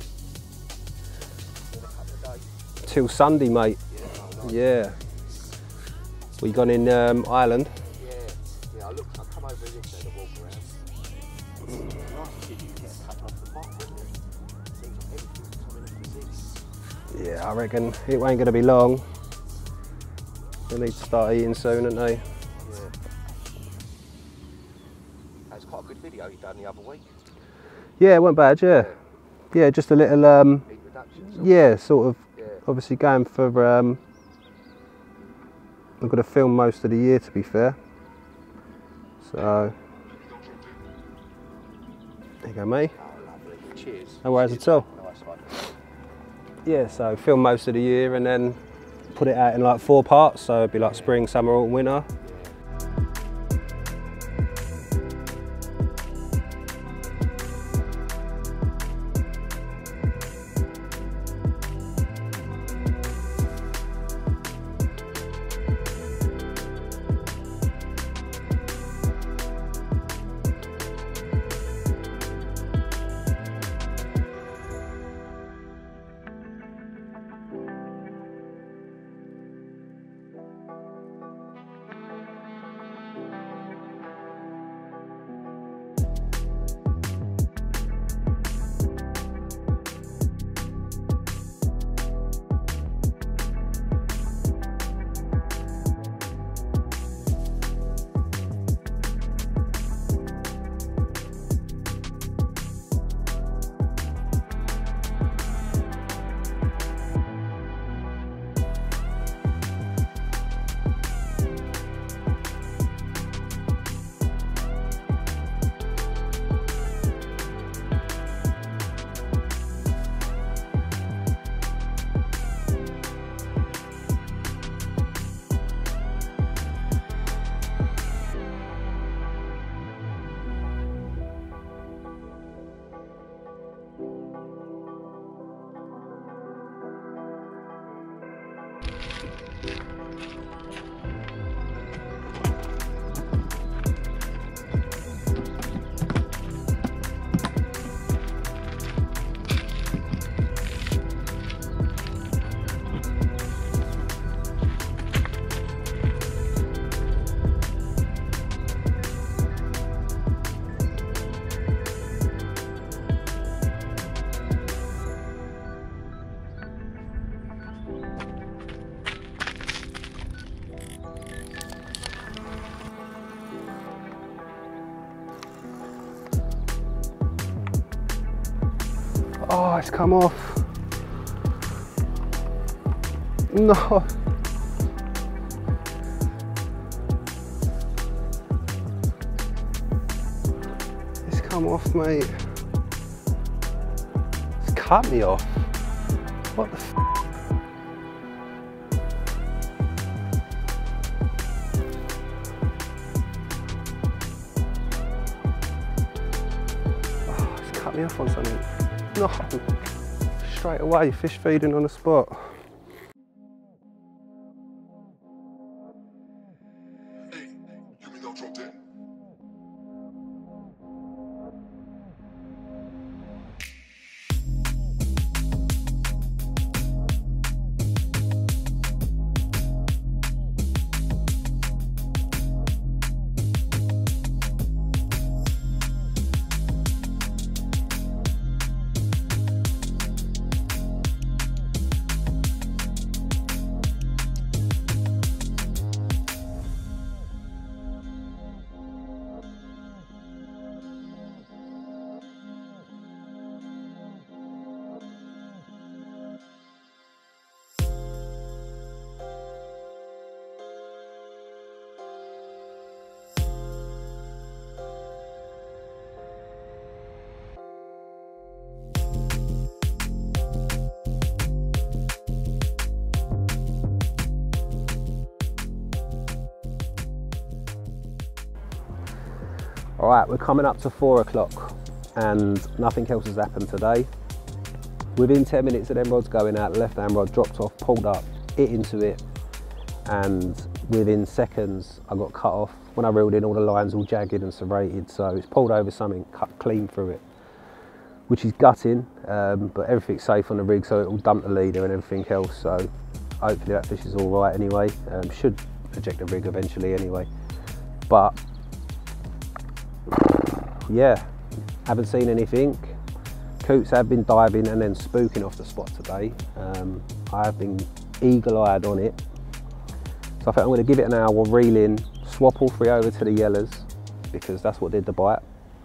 Till Sunday, mate. Yeah. We gone in um, Ireland? Yeah, yeah. I looked. I come over yesterday to walk around. Last year you kept cutting off the mark, wouldn't it? Seems like everything's coming up to six. Yeah, I reckon it ain't going to be long. They need to start eating soon, don't they? Yeah. That's quite a good video you done the other week. Yeah, it wasn't bad. Yeah, yeah, just a little. Um, Heat reduction. yeah, sort of. Yeah. Obviously going for. Um, I'm going to film most of the year, to be fair. So there you go, mate. Oh, lovely. Cheers. No worries at all. Nice one. Yeah, so film most of the year and then put it out in like four parts. So it'd be like spring, summer, autumn, winter. Oh, it's come off. No. It's come off, mate. It's cut me off. What the f? Oh, it's cut me off on something. No, straight away, fish feeding on the spot. Hey, you mean don't drop that? Right, we're coming up to four o'clock and nothing else has happened today. Within ten minutes of them rods going out, the left hand rod dropped off, pulled up, hit into it, and within seconds I got cut off. When I reeled in, all the lines all jagged and serrated, so it's pulled over something, cut clean through it, which is gutting, um, but everything's safe on the rig, so it will dump the leader and everything else, so hopefully that fish is all right anyway. Um, should eject the rig eventually anyway. But yeah, haven't seen anything. Coots have been diving and then spooking off the spot today. Um, I have been eagle-eyed on it. So I think I'm going to give it an hour, reel in, swap all three over to the yellers because that's what did the bite.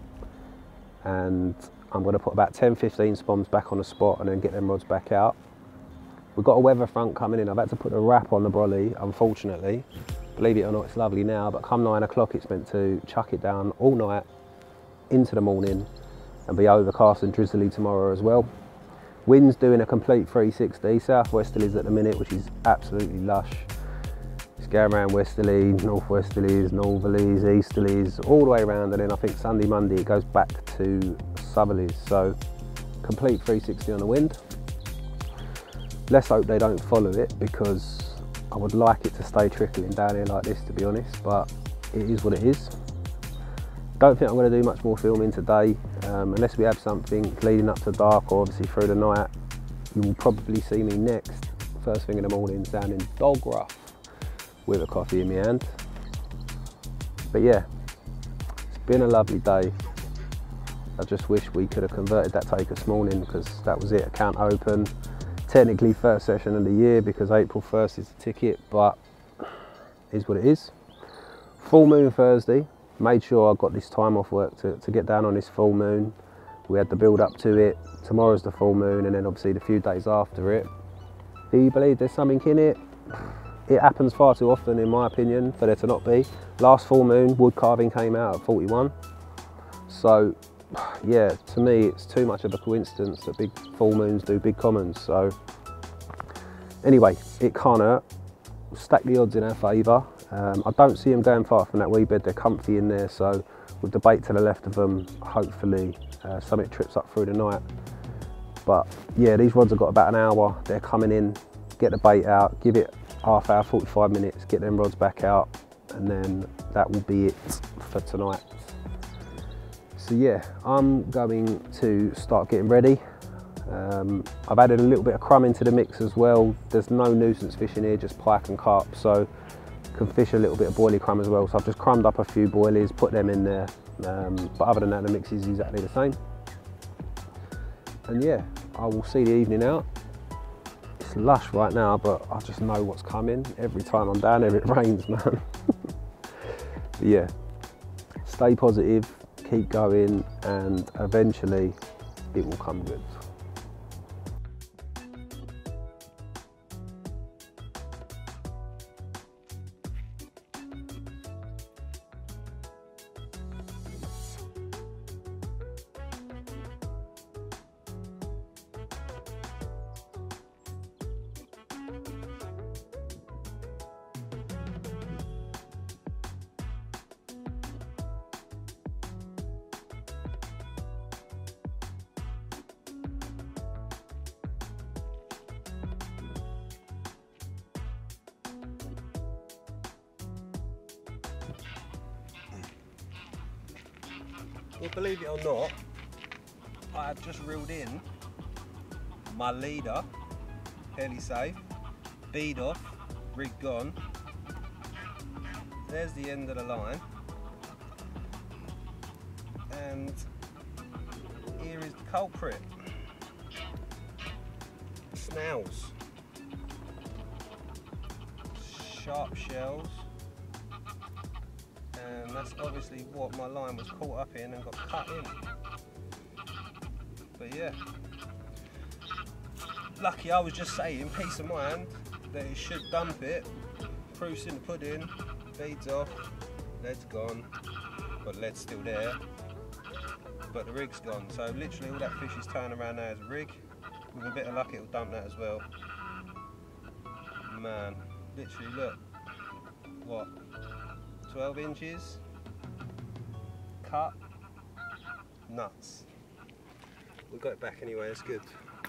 And I'm going to put about ten fifteen spoms back on the spot and then get them rods back out. We've got a weather front coming in. I've had to put a wrap on the brolly, unfortunately. Believe it or not, it's lovely now, but come nine o'clock it's meant to chuck it down all night into the morning and be overcast and drizzly tomorrow as well. Wind's doing a complete three sixty, southwesterlies at the minute, which is absolutely lush. It's going around westerly, northwesterlies, northerlies, easterlies, all the way around, and then I think Sunday, Monday it goes back to southerlies, so complete three sixty on the wind. Let's hope they don't follow it because I would like it to stay trickling down here like this, to be honest, but it is what it is. Don't think I'm going to do much more filming today, um, unless we have something leading up to dark or obviously through the night. You will probably see me next, first thing in the morning, down in Dog Rough with a coffee in my hand. But yeah, it's been a lovely day. I just wish we could have converted that take this morning because that was it, account open. Technically first session of the year because April first is the ticket, but is what it is. Full moon Thursday. Made sure I got this time off work to, to get down on this full moon. We had the build up to it. Tomorrow's the full moon and then obviously the few days after it. Do you believe there's something in it? It happens far too often in my opinion for there to not be. Last full moon, wood carving came out at forty-one. So yeah, to me it's too much of a coincidence that big full moons do big commons. So anyway, it can't hurt. Stack the odds in our favour. Um, I don't see them going far from that wee bed, they're comfy in there, so with the bait to the left of them, hopefully uh, something trips up through the night. But yeah, these rods have got about an hour, they're coming in, get the bait out, give it half hour, forty-five minutes, get them rods back out, and then that will be it for tonight. So yeah, I'm going to start getting ready. Um, I've added a little bit of crumb into the mix as well. There's no nuisance fishing here, just pike and carp, so can fish a little bit of boilie crumb as well. So I've just crumbed up a few boilies, put them in there. Um, but other than that, the mix is exactly the same. And yeah, I will see the evening out. It's lush right now, but I just know what's coming. Every time I'm down there, it rains, man. But yeah, stay positive, keep going, and eventually it will come good. Well, believe it or not, I have just reeled in my leader, fairly safe, bead off, rig gone. There's the end of the line, and here is the culprit. Snails, sharp shells. And that's obviously what my line was caught up in and got cut in. But yeah, lucky I was just saying, peace of mind, that it should dump it, proofs in the pudding, beads off, lead's gone, but lead's still there, but the rig's gone. So literally all that fish is turning around now is a rig. With a bit of luck it'll dump that as well. Man, literally look, what? twelve inches, cut. Nuts. We got it back anyway, it's good.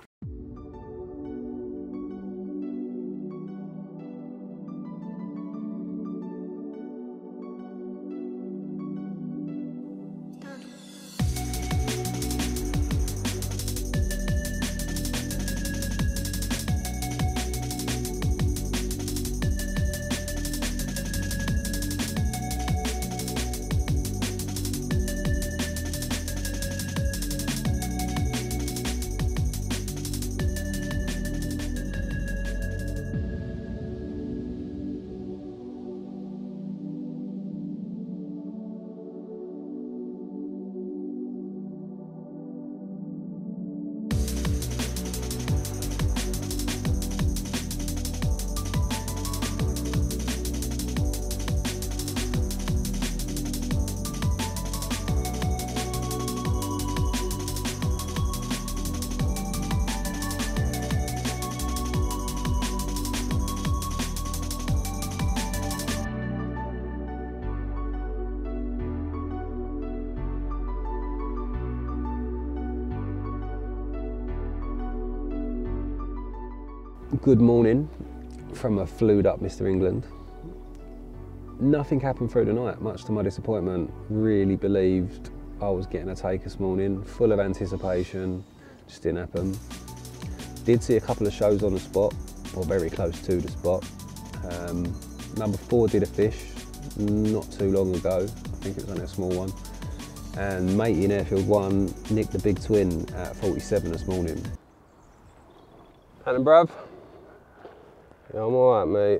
Good morning from a flued up Mister England. Nothing happened through the night, much to my disappointment. Really believed I was getting a take this morning, full of anticipation, just didn't happen. Did see a couple of shows on the spot, or very close to the spot. Um, number four did a fish not too long ago, I think it was only a small one. And matey in Airfield one nicked the big twin at forty-seven this morning. Hannah, bruv. Yeah, I'm alright, mate.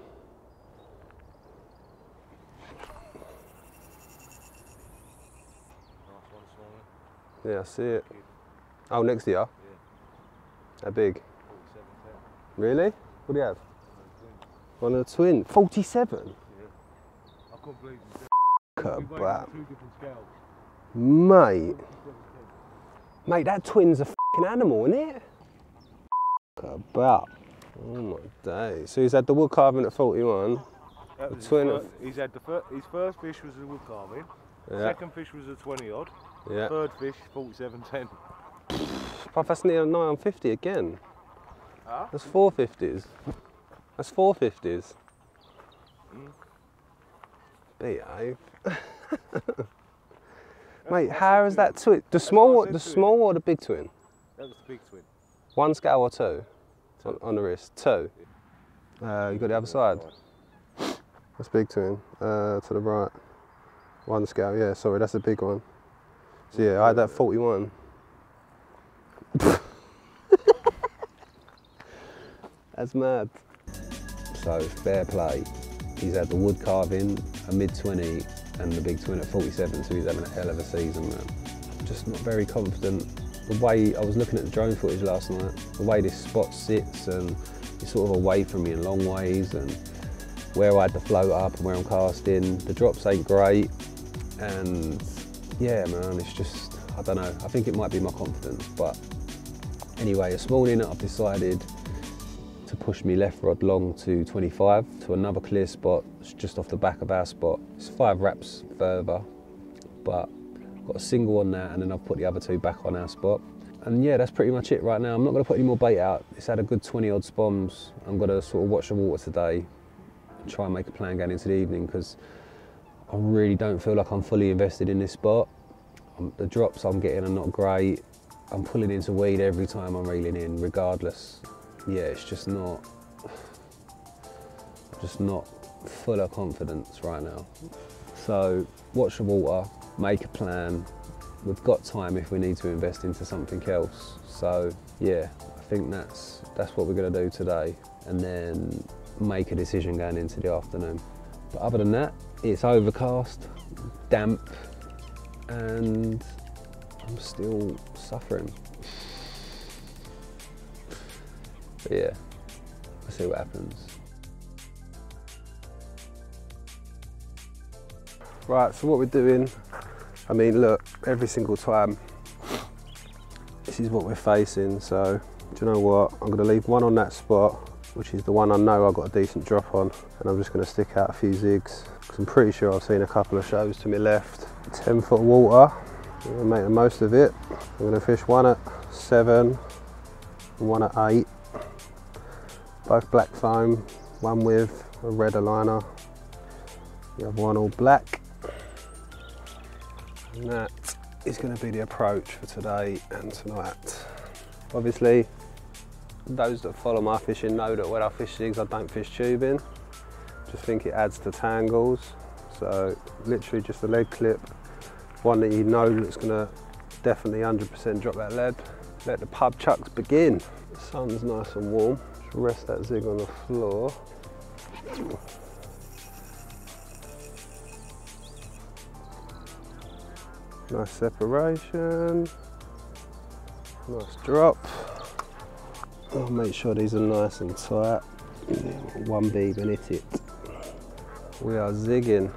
Yeah, I see it. Oh, next to you? Yeah. How big? Really? What do you have? One of the twin. forty-seven? Yeah. I couldn't believe it. Kebab. Two different scales. Mate. Mate, that twin's a f***ing animal, isn't it? Kebab. Oh my days. So he's had the wood carving at forty-one. That The was twin his, of- fir his, had the fir his first fish was a wood carving. Yeah. Second fish was a twenty odd. Yeah. Third fish, forty-seven ten. Bruv, that's near nine on fifty again. Huh? That's four fifties. That's four fifties. Mm. Behave. Mate, how is that twin? The small, what I the said to small or the big twin? That was the big twin. One scale or two? On, on the wrist. Two. Uh, you got the other side. That's big twin. Uh, to the right. One scale. Yeah, sorry, that's a big one. So yeah, I had that forty-one. That's mad. So fair play. He's had the wood carving, a mid twenty, and the big twin at forty-seven, so he's having a hell of a season, man. Just not very confident. The way, I was looking at the drone footage last night, the way this spot sits and it's sort of away from me in long ways, and where I had the float up and where I'm casting, the drops ain't great, and yeah, man, it's just, I don't know, I think it might be my confidence, but anyway, this morning I've decided to push me left rod long to twenty-five to another clear spot. It's just off the back of our spot. It's five wraps further, but I've got a single on that, and then I've put the other two back on our spot. And yeah, that's pretty much it right now. I'm not going to put any more bait out. It's had a good twenty odd spoms. I'm going to sort of watch the water today and try and make a plan going into the evening, because I really don't feel like I'm fully invested in this spot. Um, the drops I'm getting are not great. I'm pulling into weed every time I'm reeling in, regardless. Yeah, it's just not, just not full of confidence right now. So watch the water, make a plan. We've got time if we need to invest into something else. So yeah, I think that's that's what we're going to do today, and then make a decision going into the afternoon. But other than that, it's overcast, damp, and I'm still suffering. But yeah, let's see what happens. Right, so what we're doing, I mean, look, every single time, this is what we're facing. So, do you know what? I'm going to leave one on that spot, which is the one I know I got a decent drop on, and I'm just going to stick out a few zigs because I'm pretty sure I've seen a couple of shows to my left. ten foot of water, I'm going to make the most of it. I'm going to fish one at seven and one at eight, both black foam, one with a red aligner, the other one all black, and that is going to be the approach for today and tonight. Obviously, those that follow my fishing know that when I fish zigs I don't fish tubing, just think it adds to tangles. So literally just a lead clip, one that you know that's going to definitely one hundred percent drop that lead. Let the pub chucks begin. The sun's nice and warm, just rest that zig on the floor. Nice separation, nice drop. I'll make sure these are nice and tight. One beeb and hit it. We are zigging.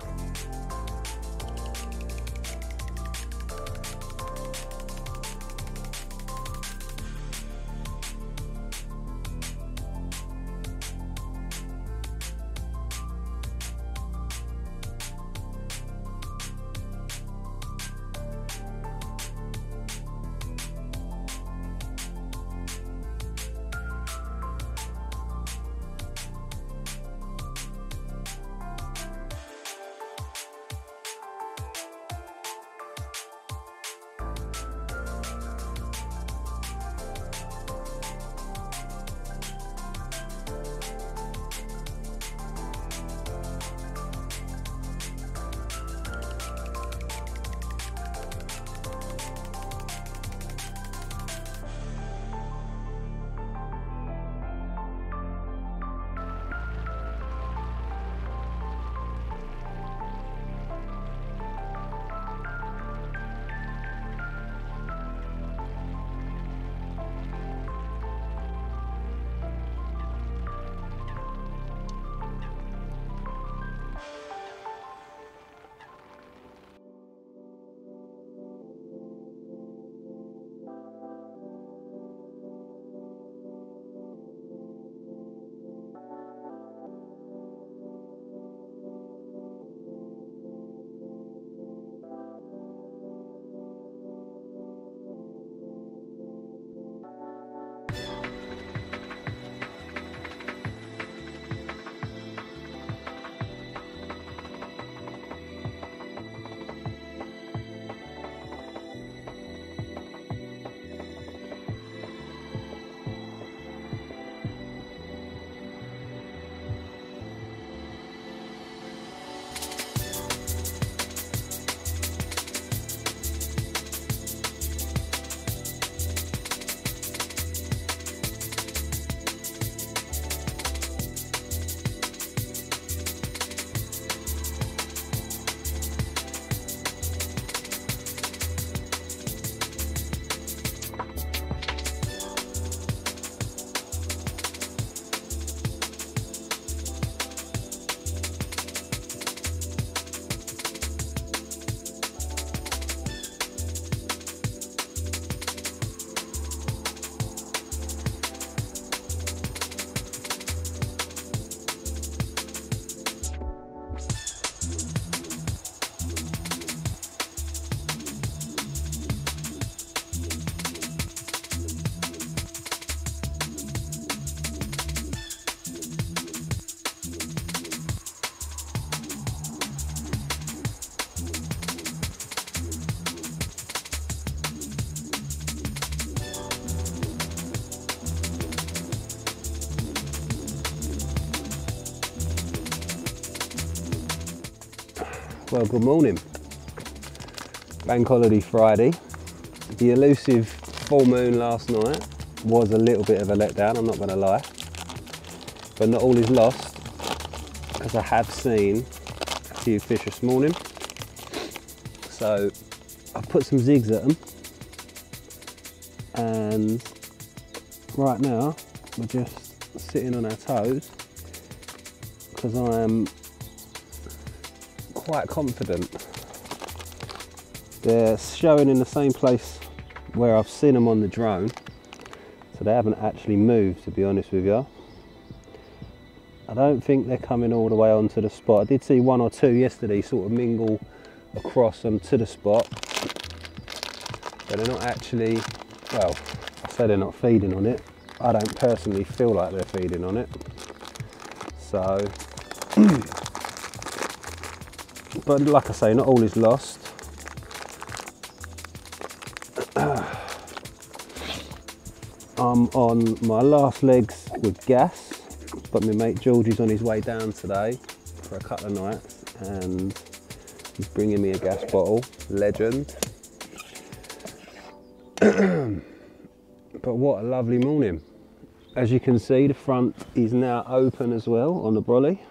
Well, good morning. Bank holiday Friday. The elusive full moon last night was a little bit of a letdown, I'm not going to lie. But not all is lost, because I have seen a few fish this morning. So I've put some zigs at them. And right now, we're just sitting on our toes, because I am quite confident they're showing in the same place where I've seen them on the drone, so they haven't actually moved, to be honest with you. I don't think they're coming all the way onto the spot. I did see one or two yesterday sort of mingle across onto the spot, but they're not actually, well, I say they're not feeding on it. I don't personally feel like they're feeding on it. So, but like I say, not all is lost. I'm on my last legs with gas, but my mate Georgie's on his way down today for a couple of nights and he's bringing me a gas bottle, legend. But what a lovely morning. As you can see, the front is now open as well on the brolly.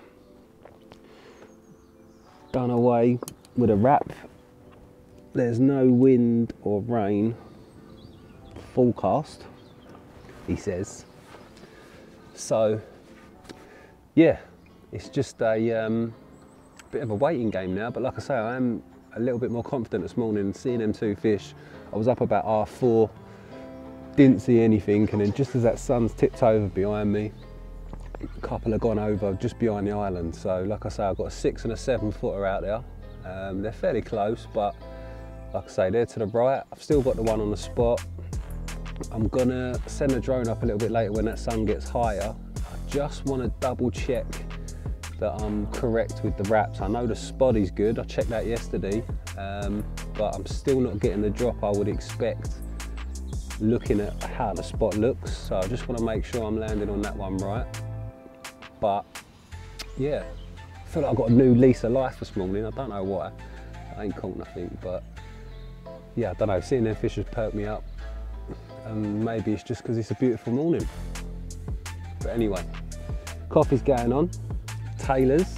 Done away with a wrap. There's no wind or rain forecast, he says. So yeah, it's just a um, bit of a waiting game now, but like I say, I am a little bit more confident this morning seeing them two fish. I was up about half four, didn't see anything, and then just as that sun's tipped over behind me, a couple have gone over just behind the island. So like I say, I've got a six and a seven footer out there. Um, they're fairly close, but like I say, they're to the right. I've still got the one on the spot. I'm gonna send the drone up a little bit later when that sun gets higher. I just want to double check that I'm correct with the wraps. I know the spot is good, I checked that yesterday, um, but I'm still not getting the drop I would expect looking at how the spot looks. So I just want to make sure I'm landing on that one right. But yeah, I feel like I've got a new lease of life this morning. I don't know why, I ain't caught nothing, but yeah, I don't know, seeing them fish has perked me up. And maybe it's just because it's a beautiful morning. But anyway, coffee's going on. Taylor's.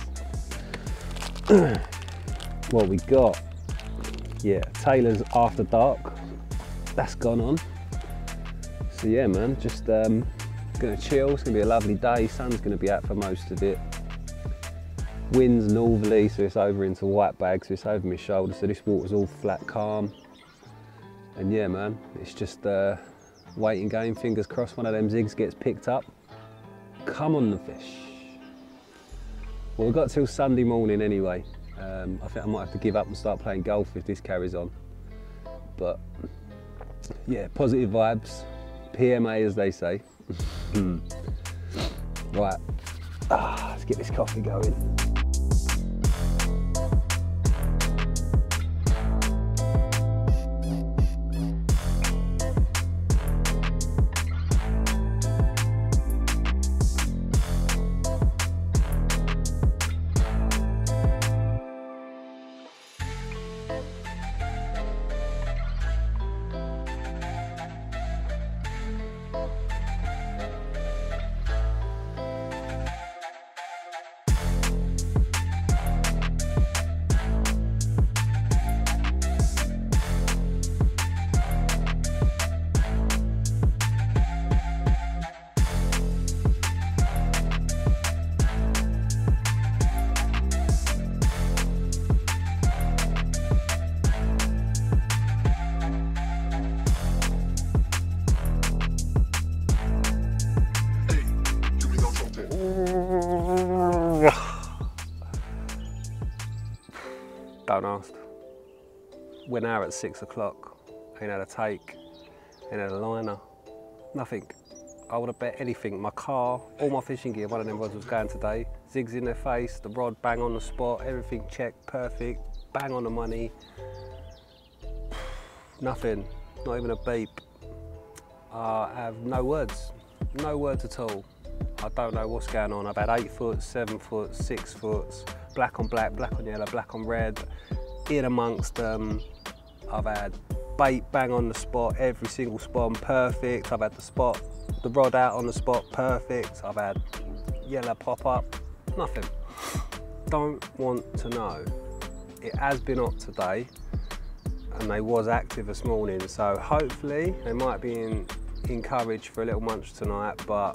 What we got? Yeah, Taylor's After Dark. That's gone on. So yeah, man, just um, gonna chill. It's gonna be a lovely day. Sun's gonna be out for most of it. Wind's northerly, so it's over into white bag, so it's over my shoulder. So this water's all flat, calm. And yeah, man, it's just a waiting game. Fingers crossed one of them zigs gets picked up. Come on the fish. Well, we've got till Sunday morning anyway. Um, I think I might have to give up and start playing golf if this carries on. But yeah, positive vibes. P M A as they say. Right, ah, let's get this coffee going. Don't ask. Went out at six o'clock, ain't had a take, ain't had a liner, nothing. I would have bet anything. My car, all my fishing gear, one of them rods was going today. Zigs in their face, the rod bang on the spot, everything checked, perfect, bang on the money. Nothing, not even a beep. I have no words, no words at all. I don't know what's going on. I've had eight foot, seven foot, six foot, black on black, black on yellow, black on red. In amongst them, I've had bait bang on the spot, every single spawn perfect. I've had the spot, the rod out on the spot perfect. I've had yellow pop up, nothing. Don't want to know. It has been hot today and they was active this morning, so hopefully they might be in, encouraged for a little munch tonight, but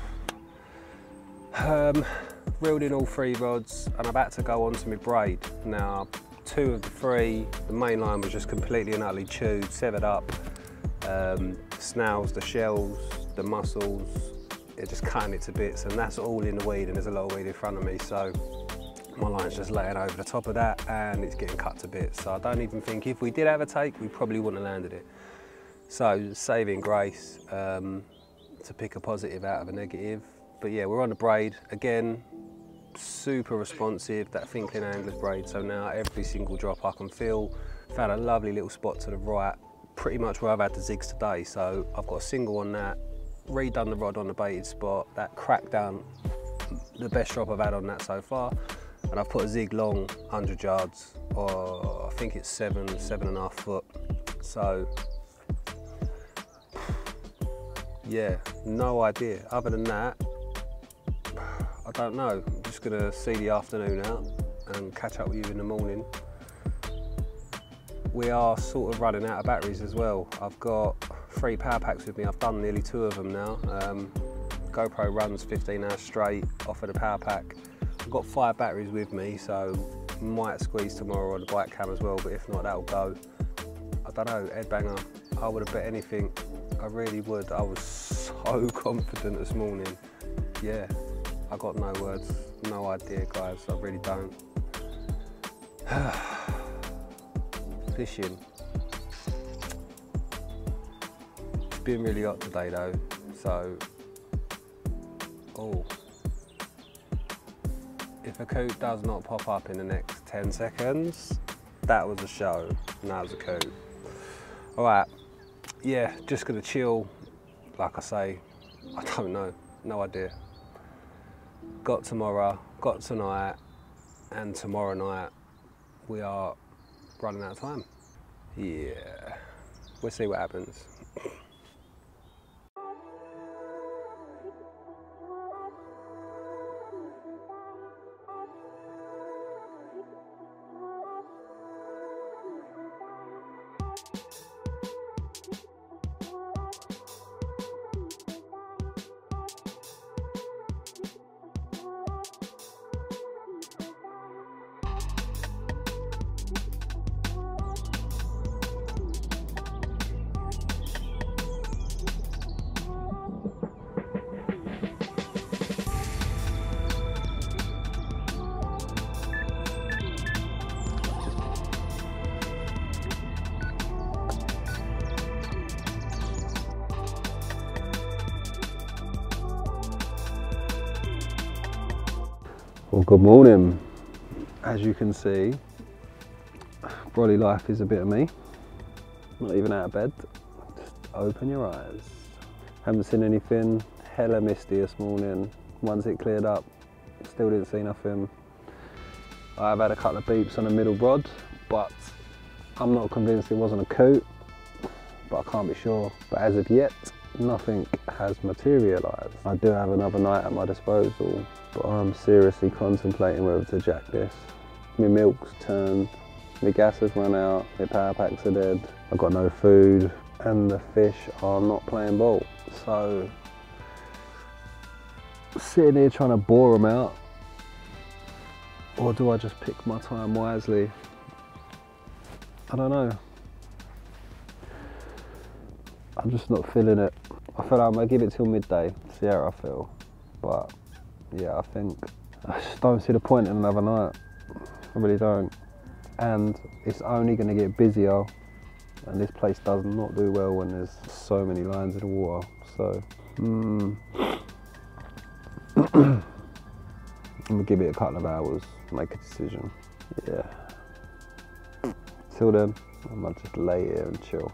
Um, reeled in all three rods and I'm about to go on to my braid. Now, two of the three, the main line was just completely and utterly chewed, severed up. Um, snails, the shells, the mussels, it just cutting it to bits, and that's all in the weed, and there's a lot of weed in front of me, so my line's just laying over the top of that and it's getting cut to bits. So I don't even think, if we did have a take, we probably wouldn't have landed it. So saving grace um, to pick a positive out of a negative. But yeah, we're on the braid again, super responsive, that Finkling Angler's braid. So now every single drop I can feel. Found a lovely little spot to the right, pretty much where I've had the zigs today. So I've got a single on that, redone the rod on the baited spot, that cracked down the best drop I've had on that so far. And I've put a zig long, one hundred yards, or I think it's seven, seven and a half foot. So, yeah, no idea. Other than that, I don't know. I'm just gonna see the afternoon out and catch up with you in the morning. We are sort of running out of batteries as well. I've got three power packs with me. I've done nearly two of them now. Um, GoPro runs fifteen hours straight off of the power pack. I've got five batteries with me, so might squeeze tomorrow on the bike cam as well, but if not, that'll go. I don't know, headbanger, I would have bet anything. I really would. I was so confident this morning. Yeah, I got no words, no idea, guys, I really don't. Fishing. It's been really hot today though, so, oh. If a coot does not pop up in the next ten seconds, that was a show, and that was a coot. All right, yeah, just gonna chill. Like I say, I don't know, no idea. Got tomorrow, got tonight, and tomorrow night, we are running out of time. Yeah, we'll see what happens. Well, good morning. As you can see, brolly life is a bit of me. Not even out of bed. Just open your eyes. Haven't seen anything. Hella misty this morning. Once it cleared up, still didn't see nothing. I've had a couple of beeps on the middle rod, but I'm not convinced it wasn't a coot, but I can't be sure. But as of yet, nothing has materialised. I do have another night at my disposal, but I'm seriously contemplating whether to jack this. My milk's turned, my gas has run out, my power packs are dead, I've got no food, and the fish are not playing ball. So, sitting here trying to bore them out, or do I just pick my time wisely? I don't know. I'm just not feeling it. I feel like I'm gonna give it till midday, see how I feel. But yeah, I think I just don't see the point in another night. I really don't. And it's only gonna get busier, and this place does not do well when there's so many lines in the water. So, mm, I'm gonna give it a couple of hours, make a decision. Yeah. Till then, I might just lay here and chill.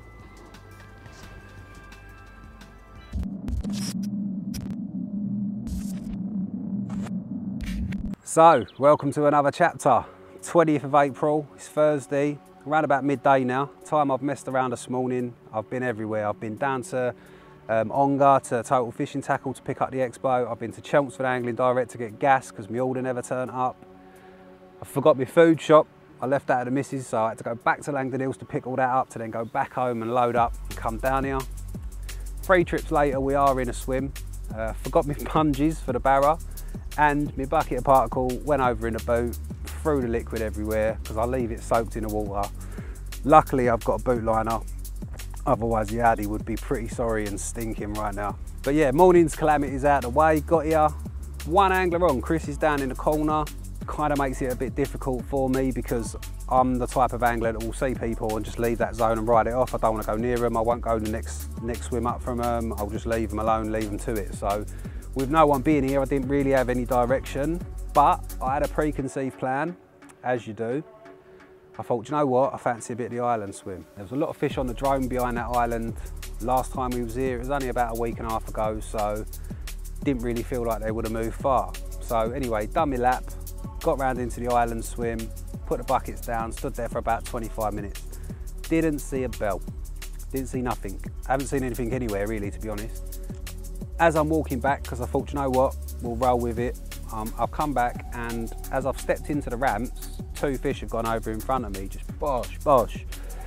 So, welcome to another chapter. twentieth of April, it's Thursday, around about midday now. Time I've messed around this morning. I've been everywhere. I've been down to um, Ongar to Total Fishing Tackle to pick up the expo. I've been to Chelmsford Angling Direct to get gas because my order never turned up. I forgot my food shop. I left that at the missus, so I had to go back to Langdon Hills to pick all that up, to then go back home and load up and come down here. Three trips later, we are in a swim. Uh, forgot my punges for the barra, and my bucket of particle went over in the boot, threw the liquid everywhere because I leave it soaked in the water. Luckily, I've got a boot liner Otherwise the Audi would be pretty sorry and stinking right now. But yeah, morning's calamities out of the way, got here. One angler on, Chris is down in the corner. Kind of makes it a bit difficult for me because I'm the type of angler that will see people and just leave that zone and ride it off. I don't want to go near them. I won't go the next next swim up from them. I'll just leave them alone, leave them to it. So with no one being here, I didn't really have any direction, but I had a preconceived plan, as you do. I thought, you know what, I fancy a bit of the island swim. There was a lot of fish on the drone behind that island. Last time we was here, it was only about a week and a half ago, so didn't really feel like they would have moved far. So anyway, done my lap, got round into the island swim, put the buckets down, stood there for about twenty-five minutes. Didn't see a bell, didn't see nothing. I haven't seen anything anywhere really, to be honest. As I'm walking back, because I thought, you know what, we'll roll with it, um, I've come back, and as I've stepped into the ramps, two fish have gone over in front of me, just bosh, bosh.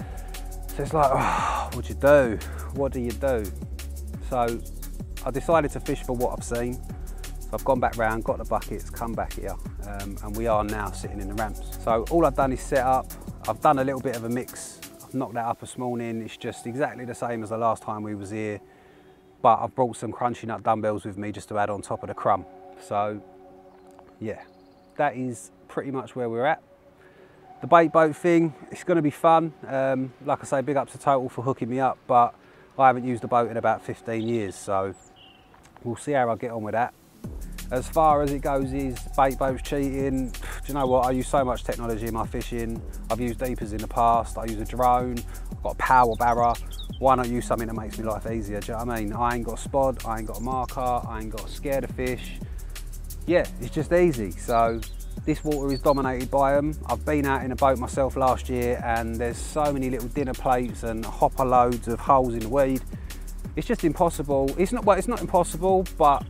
So it's like, oh, what do you do? What do you do? So I decided to fish for what I've seen. So I've gone back round, got the buckets, come back here, um, and we are now sitting in the ramps. So all I've done is set up. I've done a little bit of a mix. I've knocked that up this morning. It's just exactly the same as the last time we was here, but I've brought some crunchy nut dumbbells with me just to add on top of the crumb. So yeah, that is pretty much where we're at. The bait boat thing, it's going to be fun. Um, like I say, big up to Total for hooking me up, but I haven't used a boat in about fifteen years, so we'll see how I get on with that. As far as it goes is bait boats cheating. Do you know what? I use so much technology in my fishing. I've used deepers in the past. I use a drone. I've got a power barra. Why not use something that makes my life easier? Do you know what I mean? I ain't got a spod. I ain't got a marker. I ain't got scared of fish. Yeah, it's just easy. So this water is dominated by them. I've been out in a boat myself last year, and there's so many little dinner plates and hopper loads of holes in the weed. It's just impossible. It's not, well, it's not impossible, but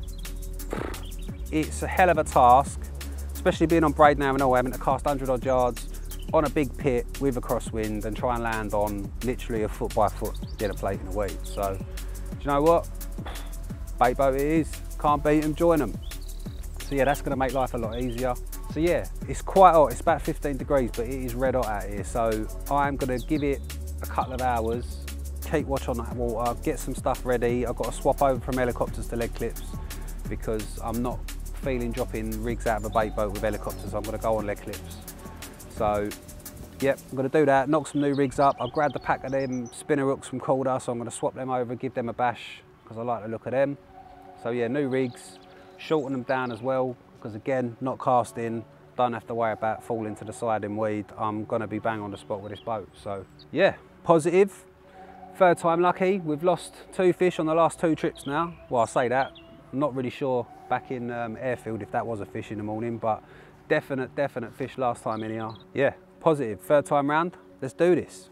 it's a hell of a task, especially being on braid now and all, having to cast one hundred odd yards on a big pit with a crosswind and try and land on literally a foot by foot dinner plate in a weed. So, do you know what? Bait boat it is. Can't beat them, join them. So yeah, that's going to make life a lot easier. So yeah, it's quite hot. It's about fifteen degrees, but it is red hot out here. So I'm going to give it a couple of hours, keep watch on that water, get some stuff ready. I've got to swap over from helicopters to leg clips because I'm not feeling dropping rigs out of a bait boat with helicopters. I'm going to go on leg clips. So yep, I'm going to do that, knock some new rigs up. I've grabbed a pack of them spinner hooks from Calder, so I'm going to swap them over, give them a bash because I like the look of them. So yeah, new rigs, shorten them down as well, because again, not casting, don't have to worry about falling to the side in weed. I'm gonna be bang on the spot with this boat. So yeah, positive. Third time lucky. We've lost two fish on the last two trips now. Well, I say that, I'm not really sure back in um, Airfield if that was a fish in the morning, but definite, definite fish last time in here. Yeah, positive. Third time round, let's do this.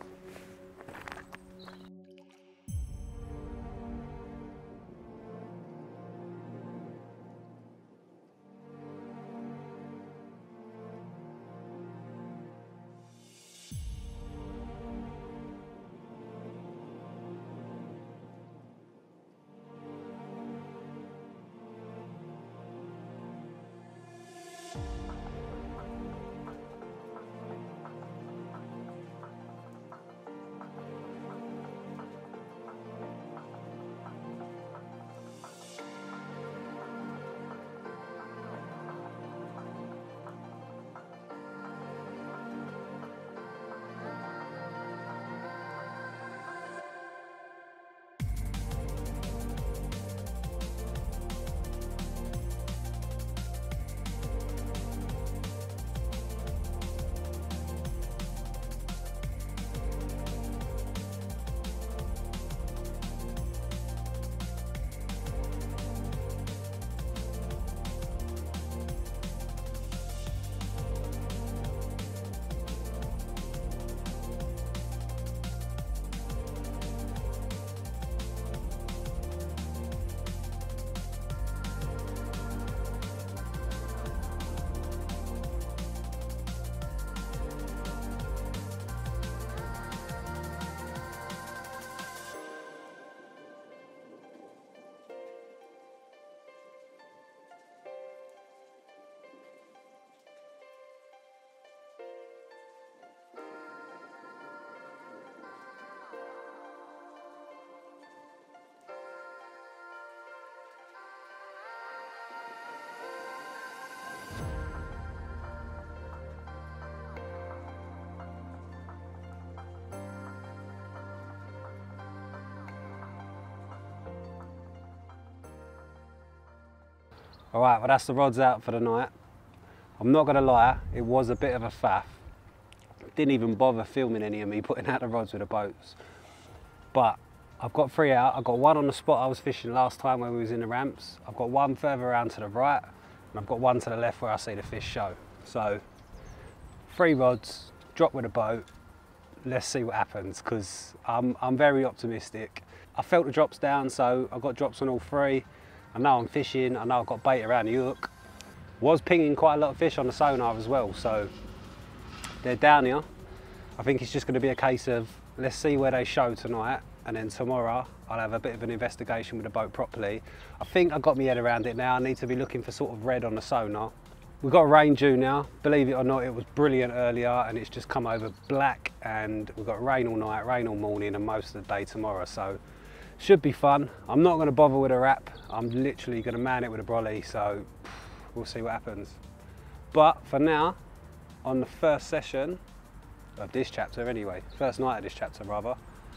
All right, well that's the rods out for the night. I'm not gonna lie, it was a bit of a faff. Didn't even bother filming any of me putting out the rods with the boats. But I've got three out. I've got one on the spot I was fishing last time when we was in the ramps. I've got one further around to the right, and I've got one to the left where I see the fish show. So, three rods, drop with a boat. Let's see what happens, because I'm, I'm very optimistic. I felt the drops down, so I've got drops on all three. I know I'm fishing, I know I've got bait around the hook. Was pinging quite a lot of fish on the sonar as well, so they're down here. I think it's just going to be a case of let's see where they show tonight, and then tomorrow I'll have a bit of an investigation with the boat properly. I think I've got my head around it now. I need to be looking for sort of red on the sonar. We've got rain due now. Believe it or not, it was brilliant earlier and it's just come over black, and we've got rain all night, rain all morning, and most of the day tomorrow. So should be fun. I'm not going to bother with a wrap. I'm literally going to man it with a brolly, so we'll see what happens. But for now, on the first session of this chapter anyway, first night of this chapter rather,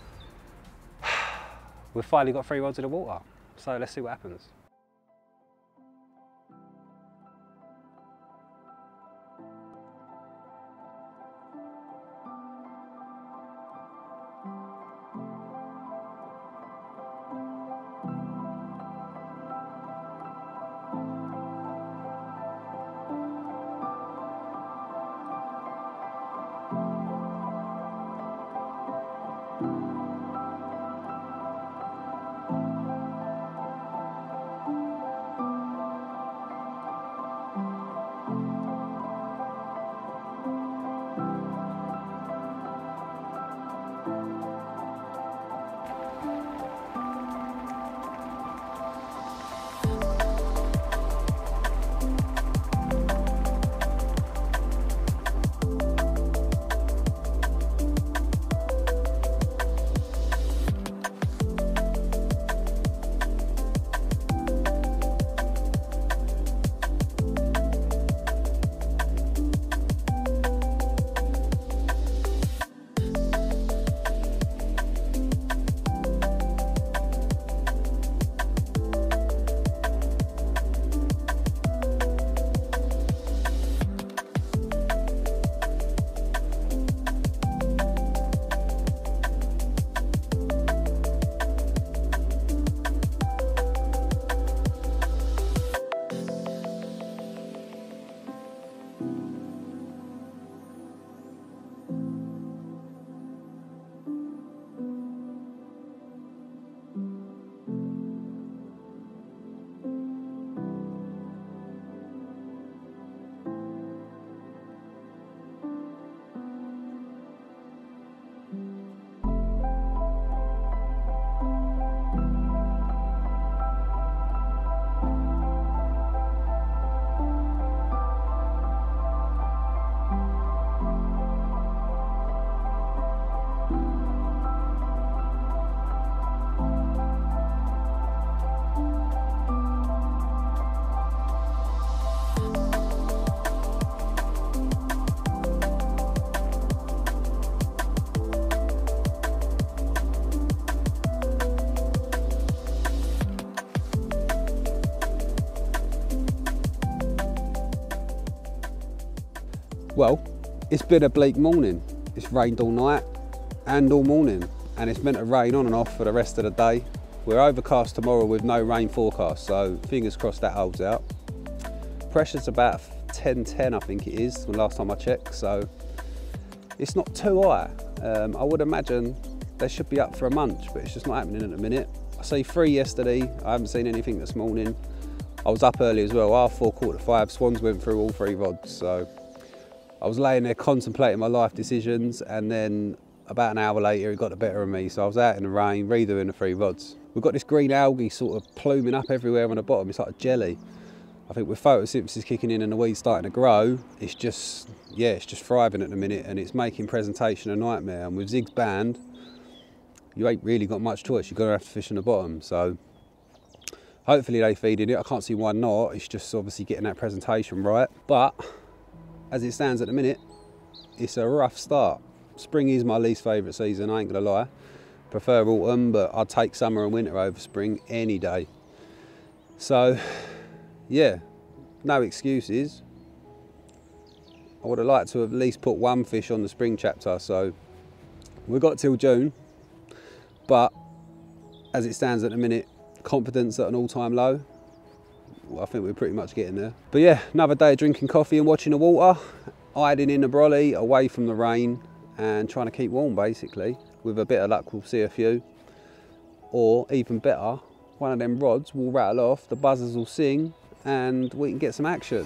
we've finally got three rods in the water. So let's see what happens. Well, it's been a bleak morning. It's rained all night and all morning, and it's meant to rain on and off for the rest of the day. We're overcast tomorrow with no rain forecast, so fingers crossed that holds out. Pressure's about ten ten, I think it is, the last time I checked, so it's not too high. Um, I would imagine they should be up for a munch, but it's just not happening at the minute. I see three yesterday, I haven't seen anything this morning. I was up early as well, half four, quarter to five, swans went through all three rods, so I was laying there contemplating my life decisions, and then about an hour later it got the better of me, so I was out in the rain redoing the three rods. We've got this green algae sort of pluming up everywhere on the bottom. It's like a jelly. I think with photosynthesis kicking in and the weeds starting to grow, it's just, yeah, it's just thriving at the minute, and it's making presentation a nightmare. And with zigs banned, you ain't really got much choice. You're gonna have to fish on the bottom. So hopefully they feed in it. I can't see why not. It's just obviously getting that presentation right. But as it stands at the minute, it's a rough start. Spring is my least favourite season, I ain't gonna lie. Prefer autumn, but I'd take summer and winter over spring any day. So yeah, no excuses. I would have liked to have at least put one fish on the spring chapter, so we've got till June, but as it stands at the minute, confidence at an all-time low. Well, I think we're pretty much getting there. But yeah, another day of drinking coffee and watching the water, hiding in the brolly, away from the rain, and trying to keep warm basically. With a bit of luck, we'll see a few. Or even better, one of them rods will rattle off, the buzzers will sing, and we can get some action.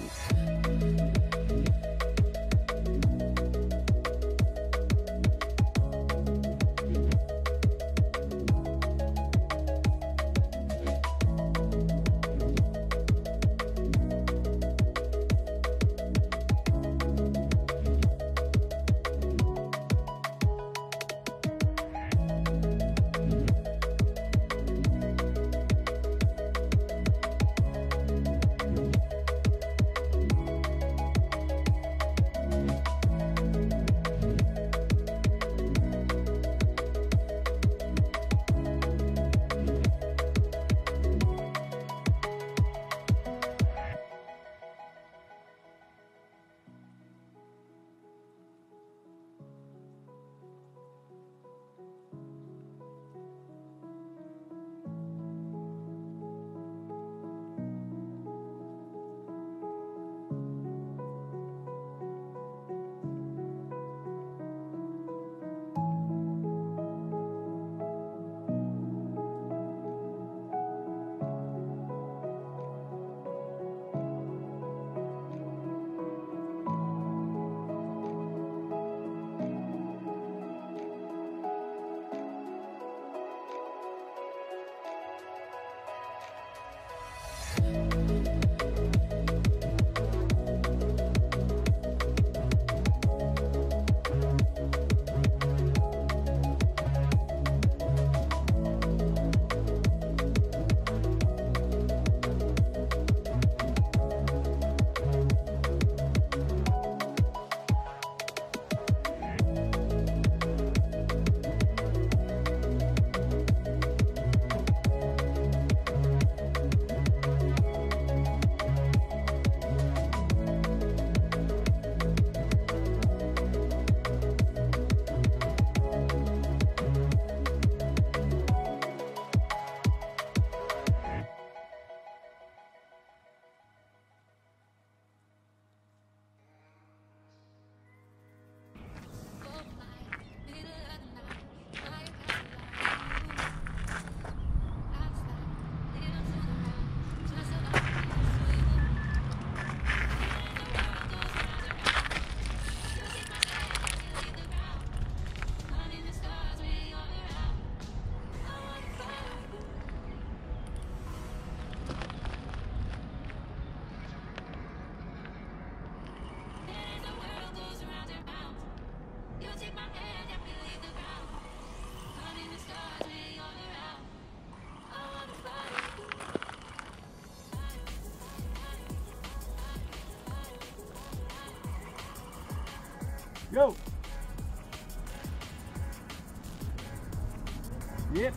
Go. Yep.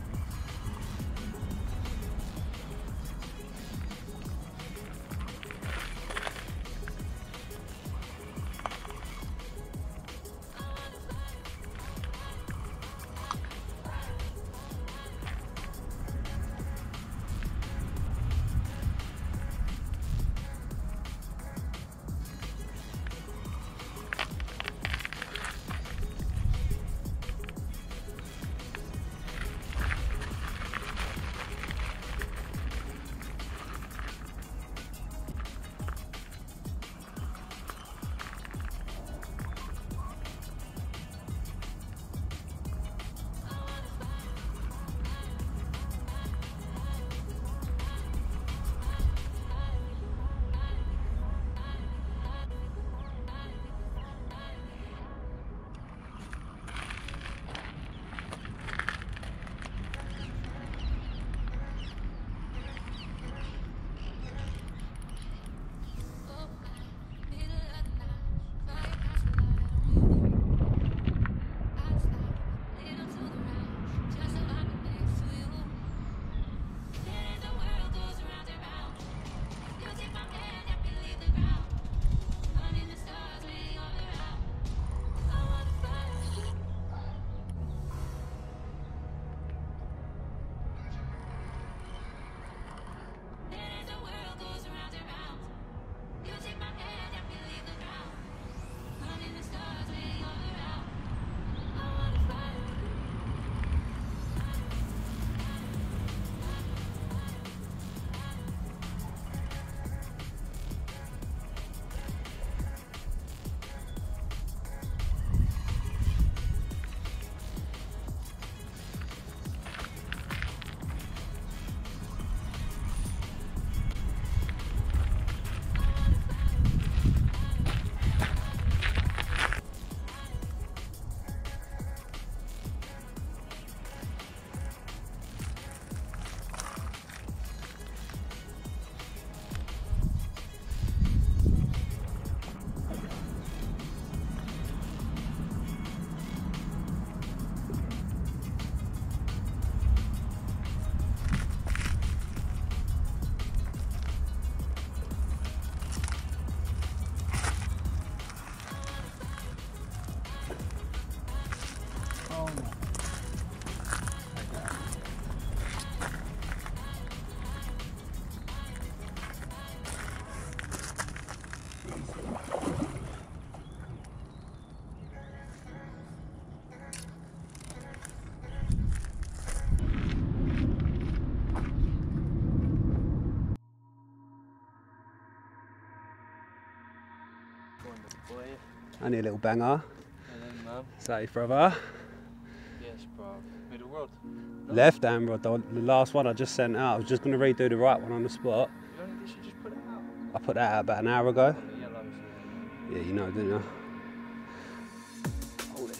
Boy, Only a little banger. and then mum. Safe, brother. Yes, bro. Middle rod. Left hand rod, the the last one I just sent out. I was just going to redo the right one on the spot. You only did you just put it out? I put that out about an hour ago. On the yellows. Yeah, you know, didn't you? Hold it.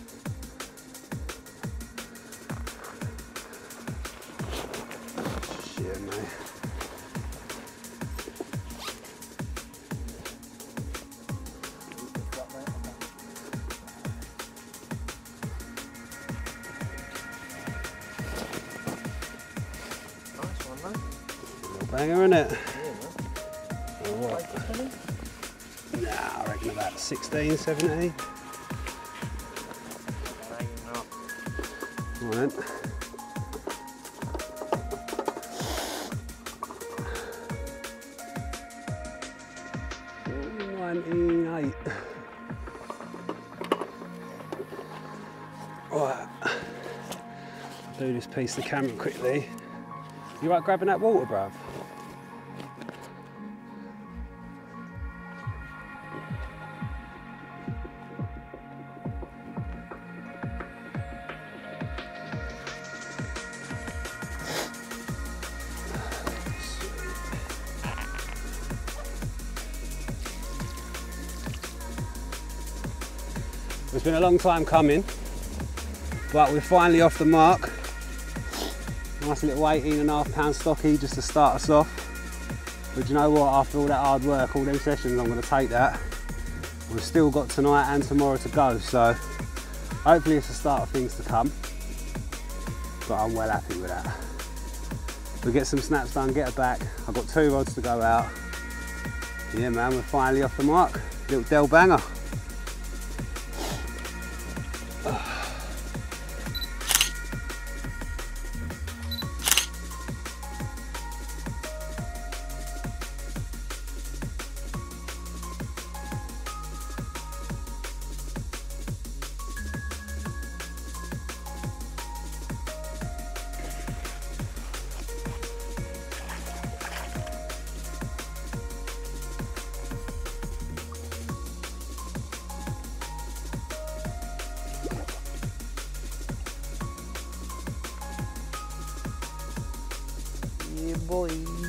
Shit, mate. Nice one, mate. Little banger, innit? Yeah, man. Or what? Like this one? Nah, I reckon about sixteen, seventeen. Hanging up. All right. ninety-eight. Right. Do this piece of the camera quickly. You right grabbing that water, bruv? It's been a long time coming, but we're finally off the mark. Nice little eighteen and a half pound stocky just to start us off. But you know what, after all that hard work, all them sessions, I'm going to take that. We've still got tonight and tomorrow to go, so hopefully it's the start of things to come. But I'm well happy with that. We'll get some snaps done, get her back. I've got two rods to go out. Yeah man, we're finally off the mark. Little Dell banger. Yeah, boy.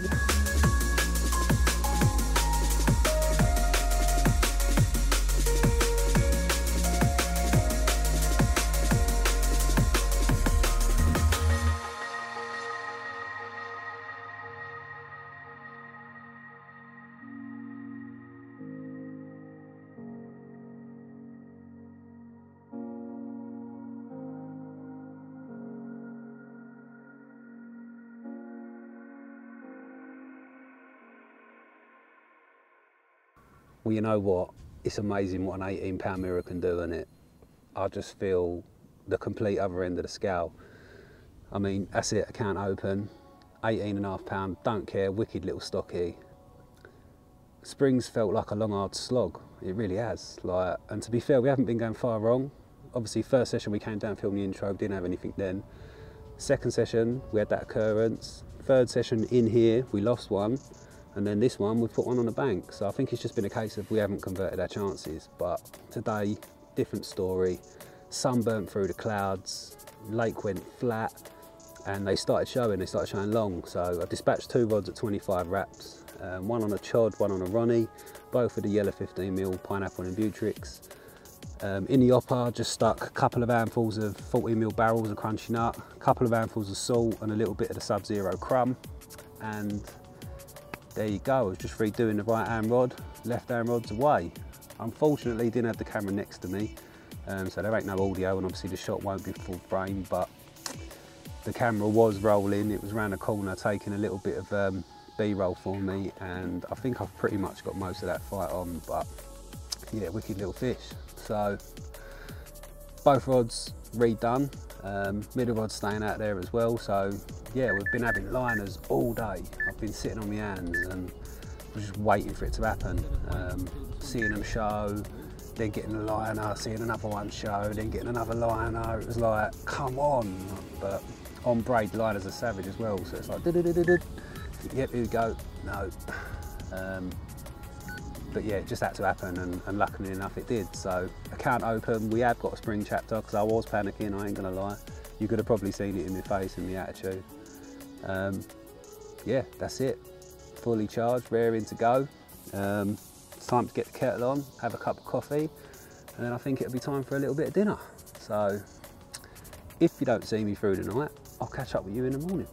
Well, you know what? It's amazing what an eighteen pound mirror can do, isn't it? I just feel the complete other end of the scale. I mean, that's it, account open, eighteen and a half pound, don't care, wicked little stocky. Spring's felt like a long hard slog, it really has. Like, and to be fair, we haven't been going far wrong. Obviously, first session we came down, filmed the intro, didn't have anything then. Second session, we had that occurrence. Third session in here, we lost one. And then this one, we've put one on the bank. So I think it's just been a case of we haven't converted our chances. But today, different story. Sun burnt through the clouds, lake went flat, and they started showing, they started showing long. So I dispatched two rods at twenty-five wraps, um, one on a chod, one on a Ronnie, both with the yellow fifteen mil pineapple and Butrix. Um, in the hopper, just stuck a couple of handfuls of fourteen mil barrels of crunchy nut, a couple of handfuls of salt and a little bit of the Sub-Zero crumb. And there you go, I was just redoing the right hand rod, left hand rod's away. Unfortunately, didn't have the camera next to me, um, so there ain't no audio and obviously the shot won't be full frame, but the camera was rolling, it was around the corner taking a little bit of um, B-roll for me, and I think I've pretty much got most of that fight on, but yeah, wicked little fish. So both rods redone, um, middle rod staying out there as well, so yeah, we've been having liners all day. I've been sitting on my hands and just waiting for it to happen. Um, seeing them show, then getting a liner, seeing another one show, then getting another liner. It was like, come on. But on braid, liners are savage as well, so it's like, yep, here we go. No. Um, but yeah, it just had to happen, and, and luckily enough it did. So account open, we have got a spring chapter, because I was panicking, I ain't gonna lie. You could have probably seen it in my face and the attitude. Um, yeah, that's it. Fully charged, raring to go. Um, it's time to get the kettle on, have a cup of coffee, and then I think it'll be time for a little bit of dinner. So if you don't see me through the night, I'll catch up with you in the morning.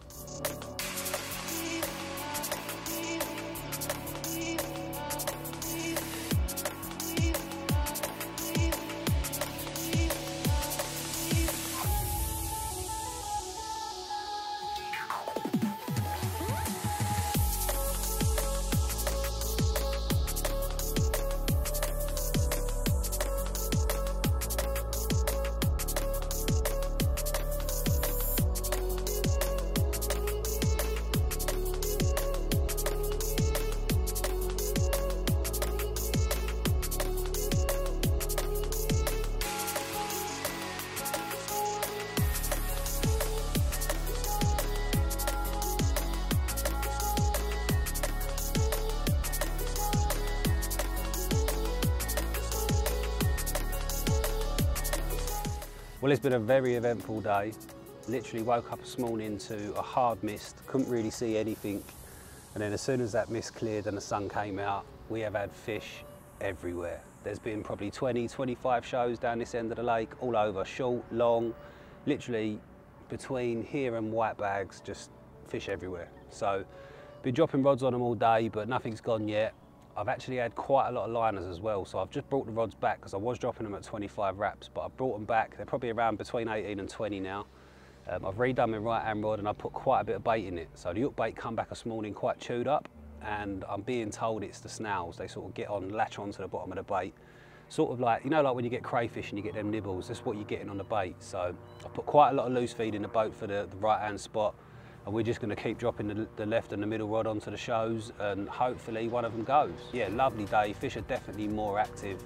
Well, it's been a very eventful day. Literally woke up this morning to a hard mist, couldn't really see anything. And then as soon as that mist cleared and the sun came out, we have had fish everywhere. There's been probably twenty, twenty-five shows down this end of the lake, all over, short, long, literally between here and white bags, just fish everywhere. So, been dropping rods on them all day, but nothing's gone yet. I've actually had quite a lot of liners as well, so I've just brought the rods back because I was dropping them at twenty-five wraps, but I've brought them back. They're probably around between eighteen and twenty now. Um, I've redone my right hand rod and I put quite a bit of bait in it. So the hook bait come back this morning quite chewed up, and I'm being told it's the snails. They sort of get on, latch onto the bottom of the bait. Sort of like, you know, like when you get crayfish and you get them nibbles, that's what you're getting on the bait. So I put quite a lot of loose feed in the boat for the, the right hand spot. And we're just going to keep dropping the, the left and the middle rod onto the shows, and hopefully one of them goes. Yeah, lovely day. Fish are definitely more active.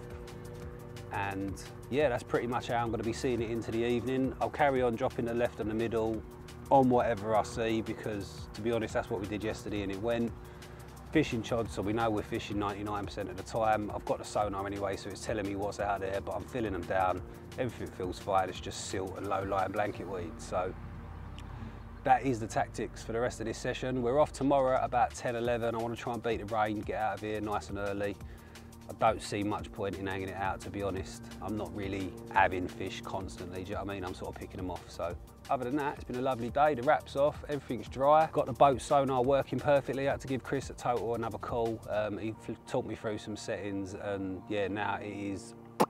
And yeah, that's pretty much how I'm going to be seeing it into the evening. I'll carry on dropping the left and the middle on whatever I see, because to be honest, that's what we did yesterday and it went. Fishing chod, so we know we're fishing ninety-nine percent of the time. I've got the sonar anyway, so it's telling me what's out there, but I'm filling them down. Everything feels fine. It's just silt and low-lying blanket weeds. So that is the tactics for the rest of this session. We're off tomorrow at about ten, eleven. I want to try and beat the rain, get out of here nice and early. I don't see much point in hanging it out, to be honest. I'm not really having fish constantly, do you know what I mean? I'm sort of picking them off. So other than that, it's been a lovely day. The wrap's off, everything's dry. Got the boat sonar working perfectly. I had to give Chris at Total another call. Um, he talked me through some settings, and yeah, now it is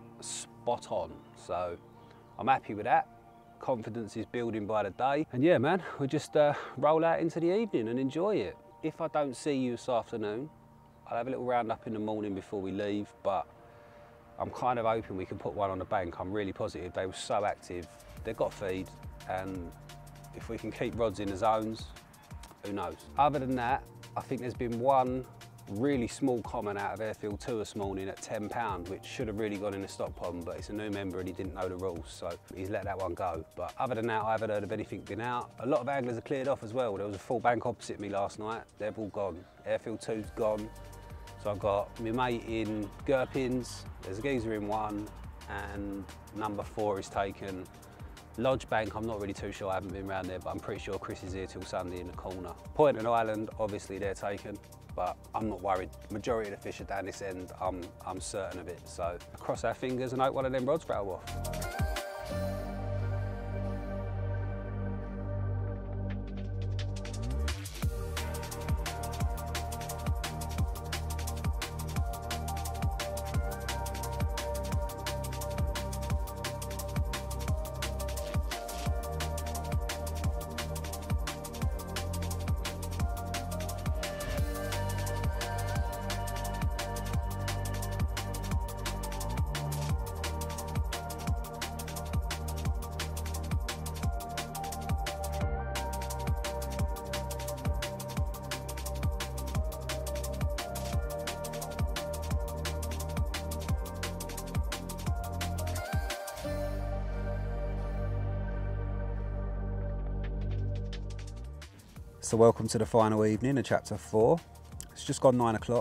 spot on. So I'm happy with that. Confidence is building by the day, and yeah, man, we'll just uh, roll out into the evening and enjoy it. If I don't see you this afternoon, I'll have a little round up in the morning before we leave, but I'm kind of hoping we can put one on the bank. I'm really positive. They were so active. They've got feed, and if we can keep rods in the zones, who knows? Other than that, I think there's been one really small comment out of Airfield two this morning at ten pound, which should have really gone in the stock pond, but it's a new member and he didn't know the rules, so he's let that one go. But other than that, I haven't heard of anything been out. A lot of anglers are cleared off as well. There was a full bank opposite me last night. They've all gone. Airfield two's gone. So I've got my mate in Gherpins, there's a geezer in one, and number four is taken. Lodge Bank, I'm not really too sure, I haven't been around there, but I'm pretty sure Chris is here till Sunday in the corner. Point and Island, obviously they're taken, but I'm not worried. Majority of the fish are down this end, I'm, I'm certain of it. So cross our fingers and hope one of them rods throw off. So welcome to the final evening of chapter four. It's just gone nine o'clock.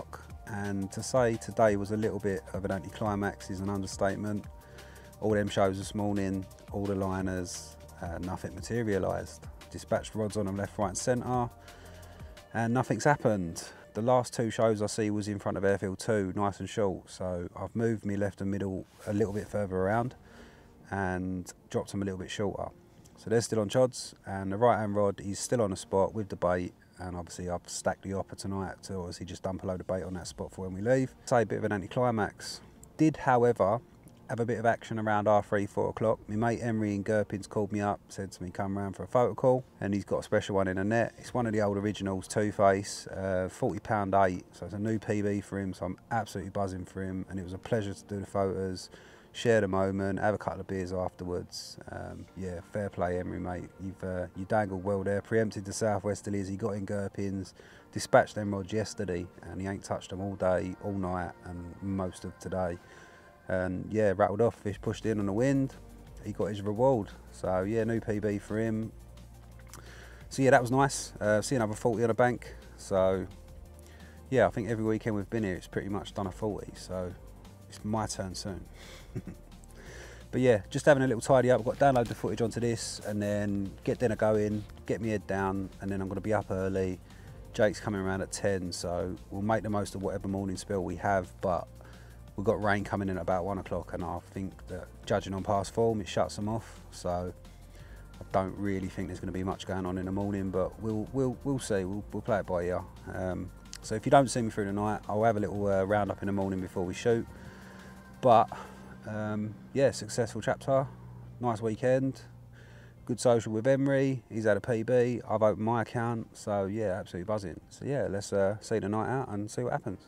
and to say today was a little bit of an anticlimax is an understatement. All them shows this morning, all the liners, uh, nothing materialised. Dispatched rods on them left, right and centre, and nothing's happened. The last two shows I see was in front of airfield two, nice and short, so I've moved me left and middle a little bit further around and dropped them a little bit shorter. So they're still on chods, and the right hand rod is still on the spot with the bait, and obviously I've stacked the hopper tonight to obviously just dump a load of bait on that spot for when we leave. Say a bit of an anticlimax. Did, however, have a bit of action around R three, four o'clock. My mate Emery in Gherpins called me up, said to me come round for a photo call, and he's got a special one in a net. It's one of the old originals, Two Face, uh, forty pound eight, so it's a new P B for him, so I'm absolutely buzzing for him, and it was a pleasure to do the photos, share the moment, have a couple of beers afterwards. Um, yeah, fair play Emery, mate. You've uh, you dangled well there, preempted the southwesterlies, he got in Gherpins, dispatched them rods yesterday, and he ain't touched them all day, all night, and most of today. And yeah, rattled off, fish pushed in on the wind, he got his reward. So yeah, new P B for him. So yeah, that was nice. Uh, see another forty on the bank. So yeah, I think every weekend we've been here, it's pretty much done a forty. So it's my turn soon. But yeah, just having a little tidy up. I've got to download the footage onto this and then get dinner going, get my head down, and then I'm going to be up early. Jake's coming around at ten, so we'll make the most of whatever morning spell we have. But we've got rain coming in at about one o'clock, and I think that judging on past form, it shuts them off. So I don't really think there's going to be much going on in the morning, but we'll we'll we'll see. We'll, we'll play it by ear. Um, so if you don't see me through the night, I'll have a little uh, round up in the morning before we shoot. But um, yeah, successful chapter, nice weekend, good social with Emery. He's had a P B. I've opened my account, so yeah, absolutely buzzing. So yeah, let's uh, see the night out and see what happens.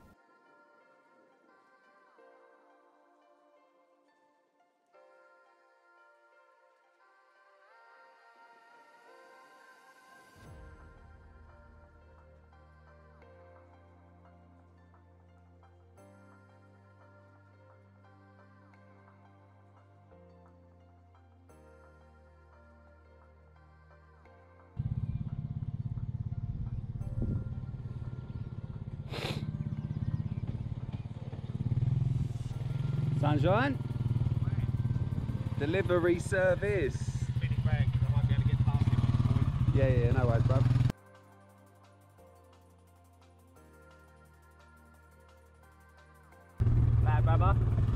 Sunshine? Delivery service. Yeah, yeah, no worries, bro. Lad, brother.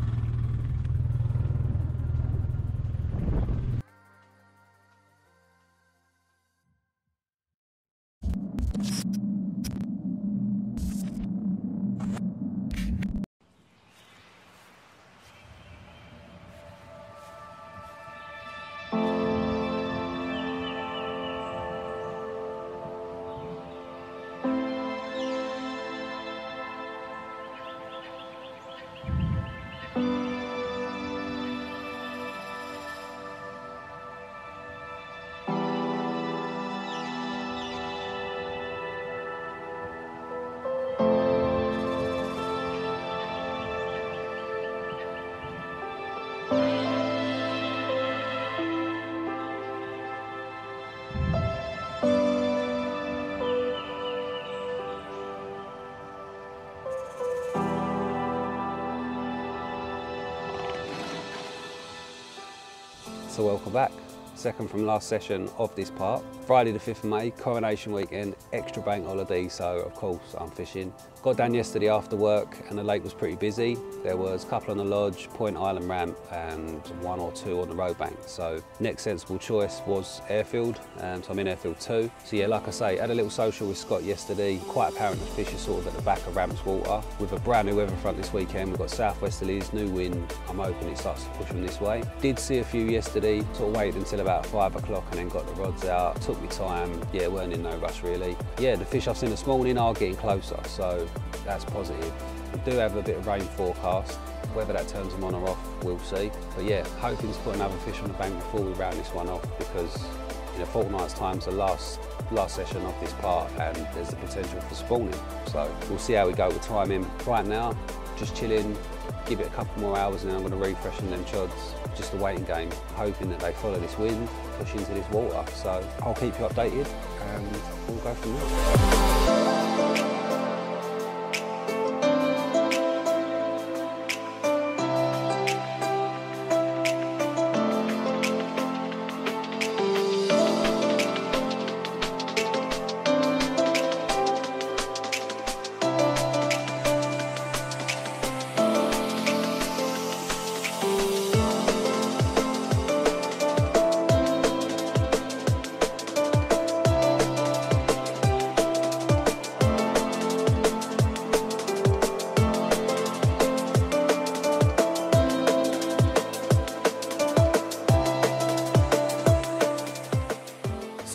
So welcome back. Second from last session of this part. Friday the fifth of May, coronation weekend, extra bank holiday, so of course I'm fishing. Got down yesterday after work and the lake was pretty busy. There was a couple on the lodge, Point Island ramp, and one or two on the road bank. So next sensible choice was airfield, um, so I'm in airfield two. So yeah, like I say, had a little social with Scott yesterday. Quite apparent the fish are sort of at the back of ramps water. With a brand new weather front this weekend, we've got southwesterlies, new wind. I'm hoping it starts to push them this way. Did see a few yesterday, sort of waited until about five o'clock and then got the rods out. Took me time, yeah, weren't in no rush really. Yeah, the fish I've seen this morning are getting closer, so that's positive. We do have a bit of rain forecast. Whether that turns them on or off, we'll see. But yeah, hoping to put another fish on the bank before we round this one off, because in a fortnight's time is the last last session of this part and there's the potential for spawning. So we'll see how we go with timing. Right now, just chilling, give it a couple more hours and then I'm going to refresh them chods. Just a waiting game, hoping that they follow this wind, push into this water. So I'll keep you updated and we'll go from there.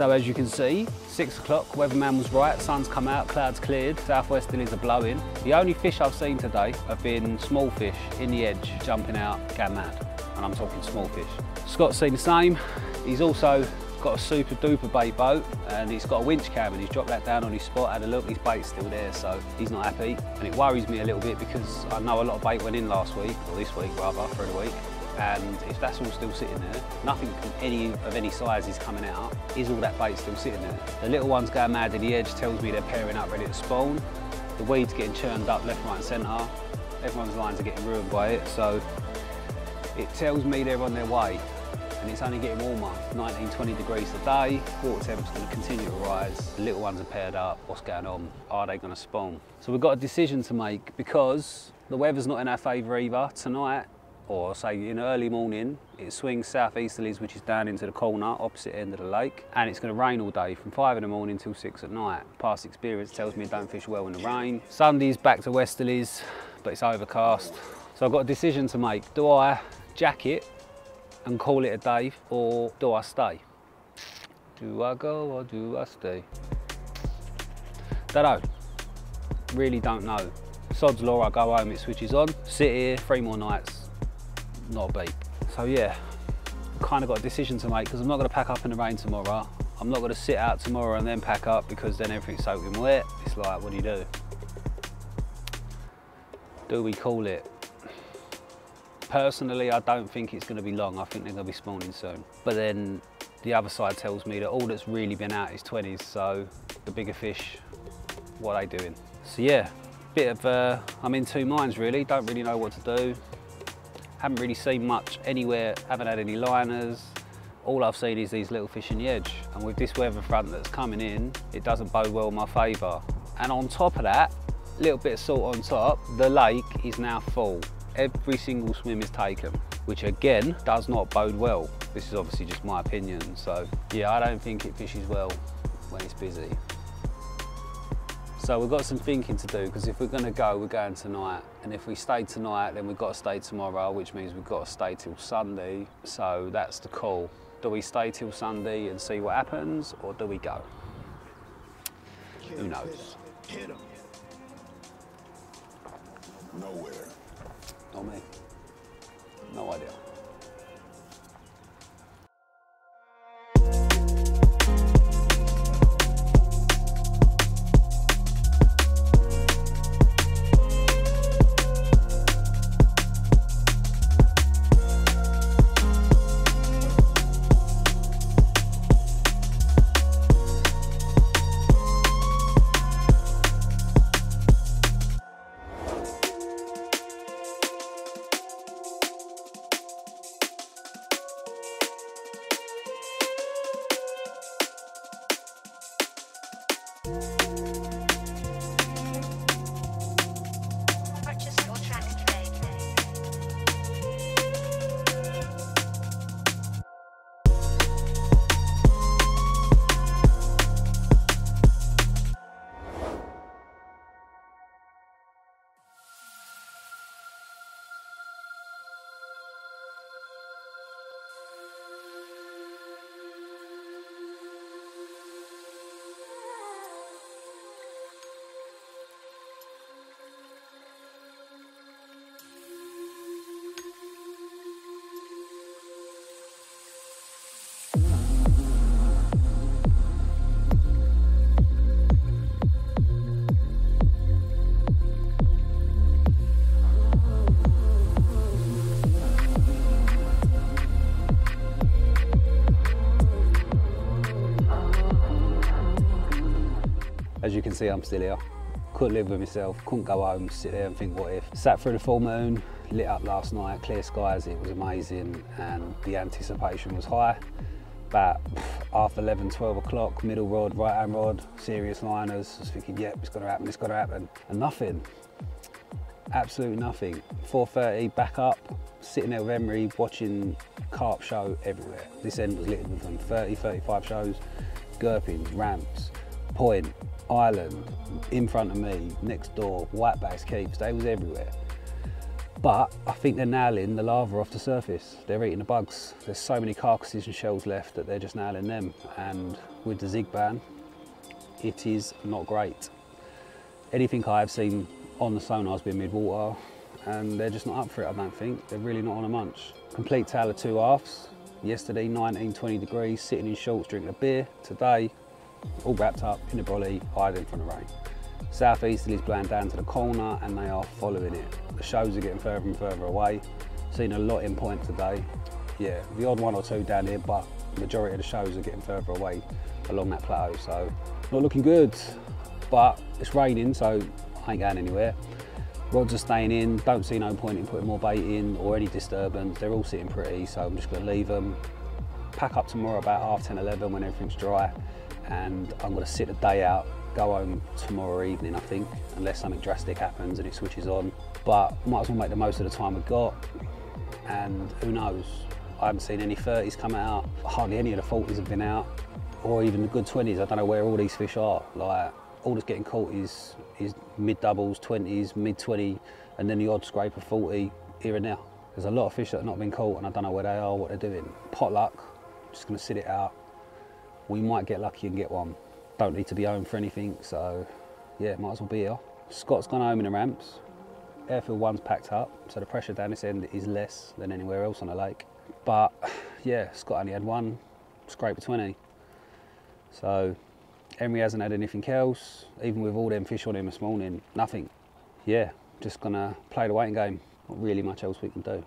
So as you can see, six o'clock, weatherman was right, sun's come out, clouds cleared, southwesterlies are blowing. The only fish I've seen today have been small fish in the edge, jumping out, going mad. And I'm talking small fish. Scott's seen the same. He's also got a super duper bait boat and he's got a winch cam and he's dropped that down on his spot, had a look, his bait's still there, so he's not happy. And it worries me a little bit because I know a lot of bait went in last week, or this week rather, for the week. And if that's all still sitting there, nothing from any of any size is coming out, is all that bait still sitting there? The little ones going mad in the edge tells me they're pairing up ready to spawn. The weed's getting churned up left, right and centre. Everyone's lines are getting ruined by it, so it tells me they're on their way. And it's only getting warmer, nineteen, twenty degrees a day, water temp's going to continue to rise, the little ones are paired up, what's going on, are they going to spawn? So we've got a decision to make because the weather's not in our favour either. Tonight, or say in early morning, it swings southeasterlies, which is down into the corner, opposite end of the lake, and it's going to rain all day from five in the morning till six at night. Past experience tells me don't fish well in the rain. Sunday's back to westerlies, but it's overcast. So I've got a decision to make. Do I jack it and call it a day, or do I stay? Do I go or do I stay? Don't know. Really don't know. Sod's law, I go home, it switches on. Sit here, three more nights, not a beat. So yeah, kind of got a decision to make because I'm not going to pack up in the rain tomorrow. I'm not going to sit out tomorrow and then pack up because then everything's soaking wet. It's like, what do you do? Do we call it? Personally, I don't think it's going to be long. I think they're going to be spawning soon. But then the other side tells me that all that's really been out is twenties, so the bigger fish, what are they doing? So yeah, bit of, uh, I'm in two minds really, don't really know what to do. Haven't really seen much anywhere, haven't had any liners. All I've seen is these little fish in the edge. And with this weather front that's coming in, it doesn't bode well in my favour. And on top of that, a little bit of salt on top, the lake is now full. Every single swim is taken, which again does not bode well. This is obviously just my opinion, so yeah, I don't think it fishes well when it's busy. So we've got some thinking to do, because if we're going to go, we're going tonight, and if we stay tonight, then we've got to stay tomorrow, which means we've got to stay till Sunday. So that's the call. Do we stay till Sunday and see what happens, or do we go? Who knows? Hit him. Nowhere. Not me. No idea. Purchase your track today. As you can see, I'm still here. Couldn't live with myself, couldn't go home, sit there and think what if. Sat through the full moon, lit up last night, clear skies, it was amazing, and the anticipation was high. About half eleven, twelve o'clock, middle rod, right hand rod, serious liners. I was thinking, yep, it's gonna happen, it's gonna happen. And nothing, absolutely nothing. four thirty, back up, sitting there with Emery, watching carp show everywhere. This end was littered with them, thirty, thirty-five shows, gurping, ramps, point, island, in front of me, next door, whitebacks, keeps, they was everywhere. But I think they're nailing the lava off the surface. They're eating the bugs. There's so many carcasses and shells left that they're just nailing them. And with the zig band, it is not great. Anything I have seen on the sonar's been mid-water, and they're just not up for it, I don't think. They're really not on a munch. Complete tale of two halves. Yesterday, nineteen, twenty degrees, sitting in shorts, drinking a beer. Today, all wrapped up in a brolly, hiding from the rain. Southeasterlies blowing down to the corner, and they are following it. The shows are getting further and further away. Seen a lot in point today. Yeah, the odd one or two down here, but the majority of the shows are getting further away along that plateau, so not looking good. But it's raining, so I ain't going anywhere. Rods are staying in, don't see no point in putting more bait in or any disturbance. They're all sitting pretty, so I'm just gonna leave them. Pack up tomorrow about half ten, eleven when everything's dry, and I'm gonna sit the day out, go home tomorrow evening, I think, unless something drastic happens and it switches on. But might as well make the most of the time we've got, and who knows? I haven't seen any thirties come out, hardly any of the forties have been out, or even the good twenties. I don't know where all these fish are. Like, all that's getting caught is, is mid-doubles, twenties, mid-twenty, and then the odd scrape of forty here and there. There's a lot of fish that have not been caught, and I don't know where they are, what they're doing. Pot luck, just gonna sit it out. We might get lucky and get one. Don't need to be home for anything, so yeah, might as well be here. Scott's gone home in the ramps. Airfield one's packed up, so the pressure down this end is less than anywhere else on the lake. But yeah, Scott only had one scrape of twenty. So Henry hasn't had anything else, even with all them fish on him this morning, nothing. Yeah, just gonna play the waiting game. Not really much else we can do.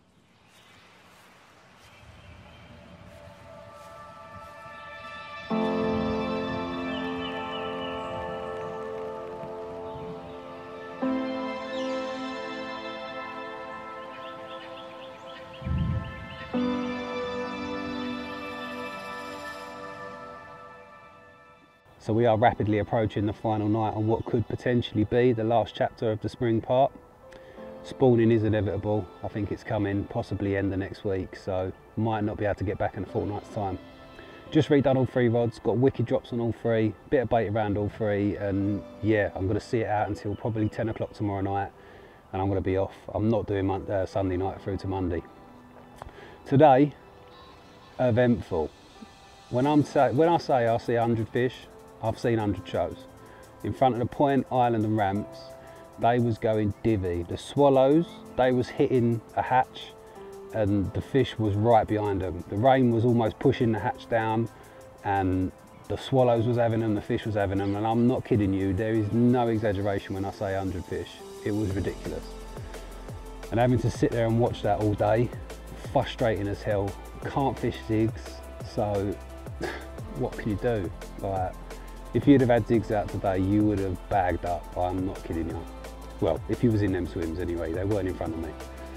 So we are rapidly approaching the final night on what could potentially be the last chapter of the spring part. Spawning is inevitable. I think it's coming, possibly end of next week, so might not be able to get back in a fortnight's time. Just redone all three rods, got wicked drops on all three, bit of bait around all three, and yeah, I'm gonna see it out until probably ten o'clock tomorrow night, and I'm gonna be off. I'm not doing uh, Sunday night through to Monday. Today, eventful. When, I'm say, when I say I see one hundred fish, I've seen one hundred shows. In front of the point, island and ramps, they was going divvy. The swallows, they was hitting a hatch and the fish was right behind them. The rain was almost pushing the hatch down and the swallows was having them, the fish was having them, and I'm not kidding you, there is no exaggeration when I say one hundred fish. It was ridiculous. And having to sit there and watch that all day, frustrating as hell. Can't fish zigs, so what can you do? Like, if you'd have had zigs out today, you would have bagged up. I'm not kidding you. Well, if you was in them swims anyway, they weren't in front of me.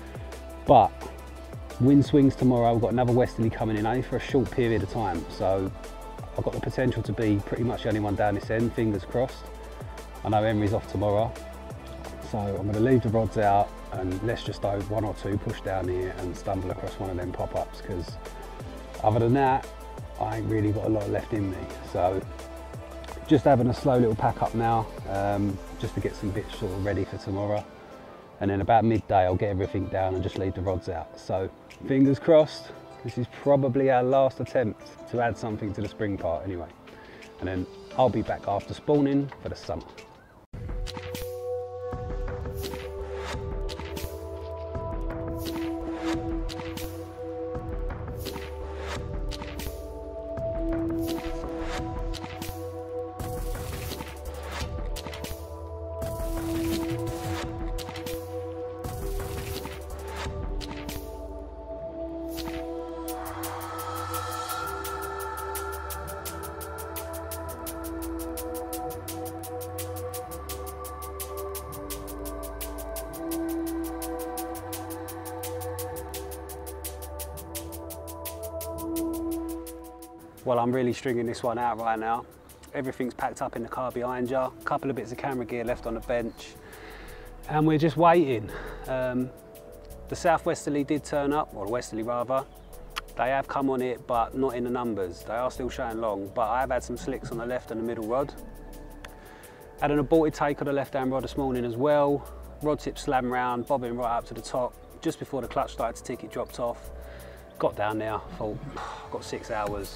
But wind swings tomorrow. We've got another westerly coming in, only for a short period of time. So I've got the potential to be pretty much the only one down this end, fingers crossed. I know Henry's off tomorrow. So I'm gonna leave the rods out and let's just throw one or two push down here and stumble across one of them pop-ups, because other than that, I ain't really got a lot left in me. So just having a slow little pack up now, um, just to get some bits sort of ready for tomorrow. And then about midday, I'll get everything down and just leave the rods out. So fingers crossed, this is probably our last attempt to add something to the spring part anyway. And then I'll be back after spawning for the summer. Well, I'm really stringing this one out right now. Everything's packed up in the car behind you. A couple of bits of camera gear left on the bench. And we're just waiting. Um, the southwesterly did turn up, or the westerly rather. They have come on it, but not in the numbers. They are still showing long, but I have had some slicks on the left and the middle rod. Had an aborted take on the left-hand rod this morning as well. Rod tip slam round, bobbing right up to the top. Just before the clutch started to tick, it dropped off. Got down there, thought, I've got six hours.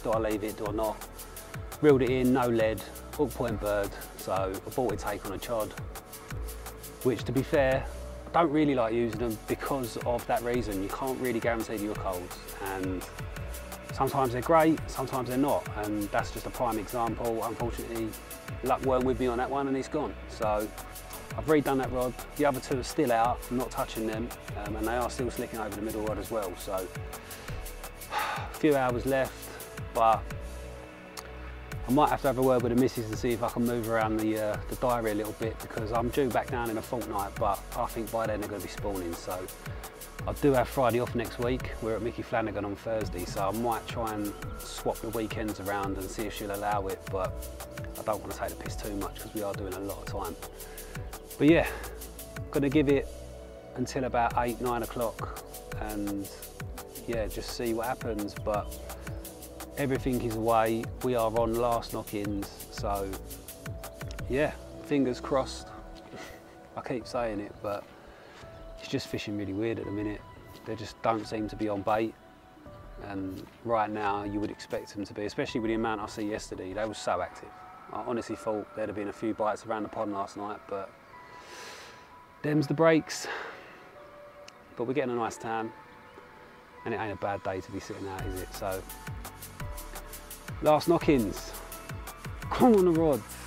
do I leave it, do I not? Reeled it in, no lead, hook point bird, so I bought it take on a chod, which to be fair, I don't really like using them because of that reason. You can't really guarantee the hook holds, and sometimes they're great, sometimes they're not, and that's just a prime example. Unfortunately, luck weren't with me on that one and it's gone. So I've redone that rod. The other two are still out, I'm not touching them, um, and they are still slicking over the middle rod as well. So a few hours left, but I might have to have a word with the missus and see if I can move around the, uh, the diary a little bit, because I'm due back down in a fortnight, but I think by then they're going to be spawning. So I do have Friday off next week. We're at Mickey Flanagan on Thursday, so I might try and swap the weekends around and see if she'll allow it, but I don't want to take the piss too much because we are doing a lot of time. But yeah, gonna give it until about eight, nine o'clock and yeah, just see what happens. But everything is away. We are on last knock-ins, so yeah, fingers crossed. I keep saying it, but it's just fishing really weird at the minute. They just don't seem to be on bait, and right now you would expect them to be, especially with the amount I see yesterday. They were so active. I honestly thought there'd have been a few bites around the pond last night, but them's the breaks. But we're getting a nice tan, and it ain't a bad day to be sitting out, is it? So last knock-ins, come on the rods.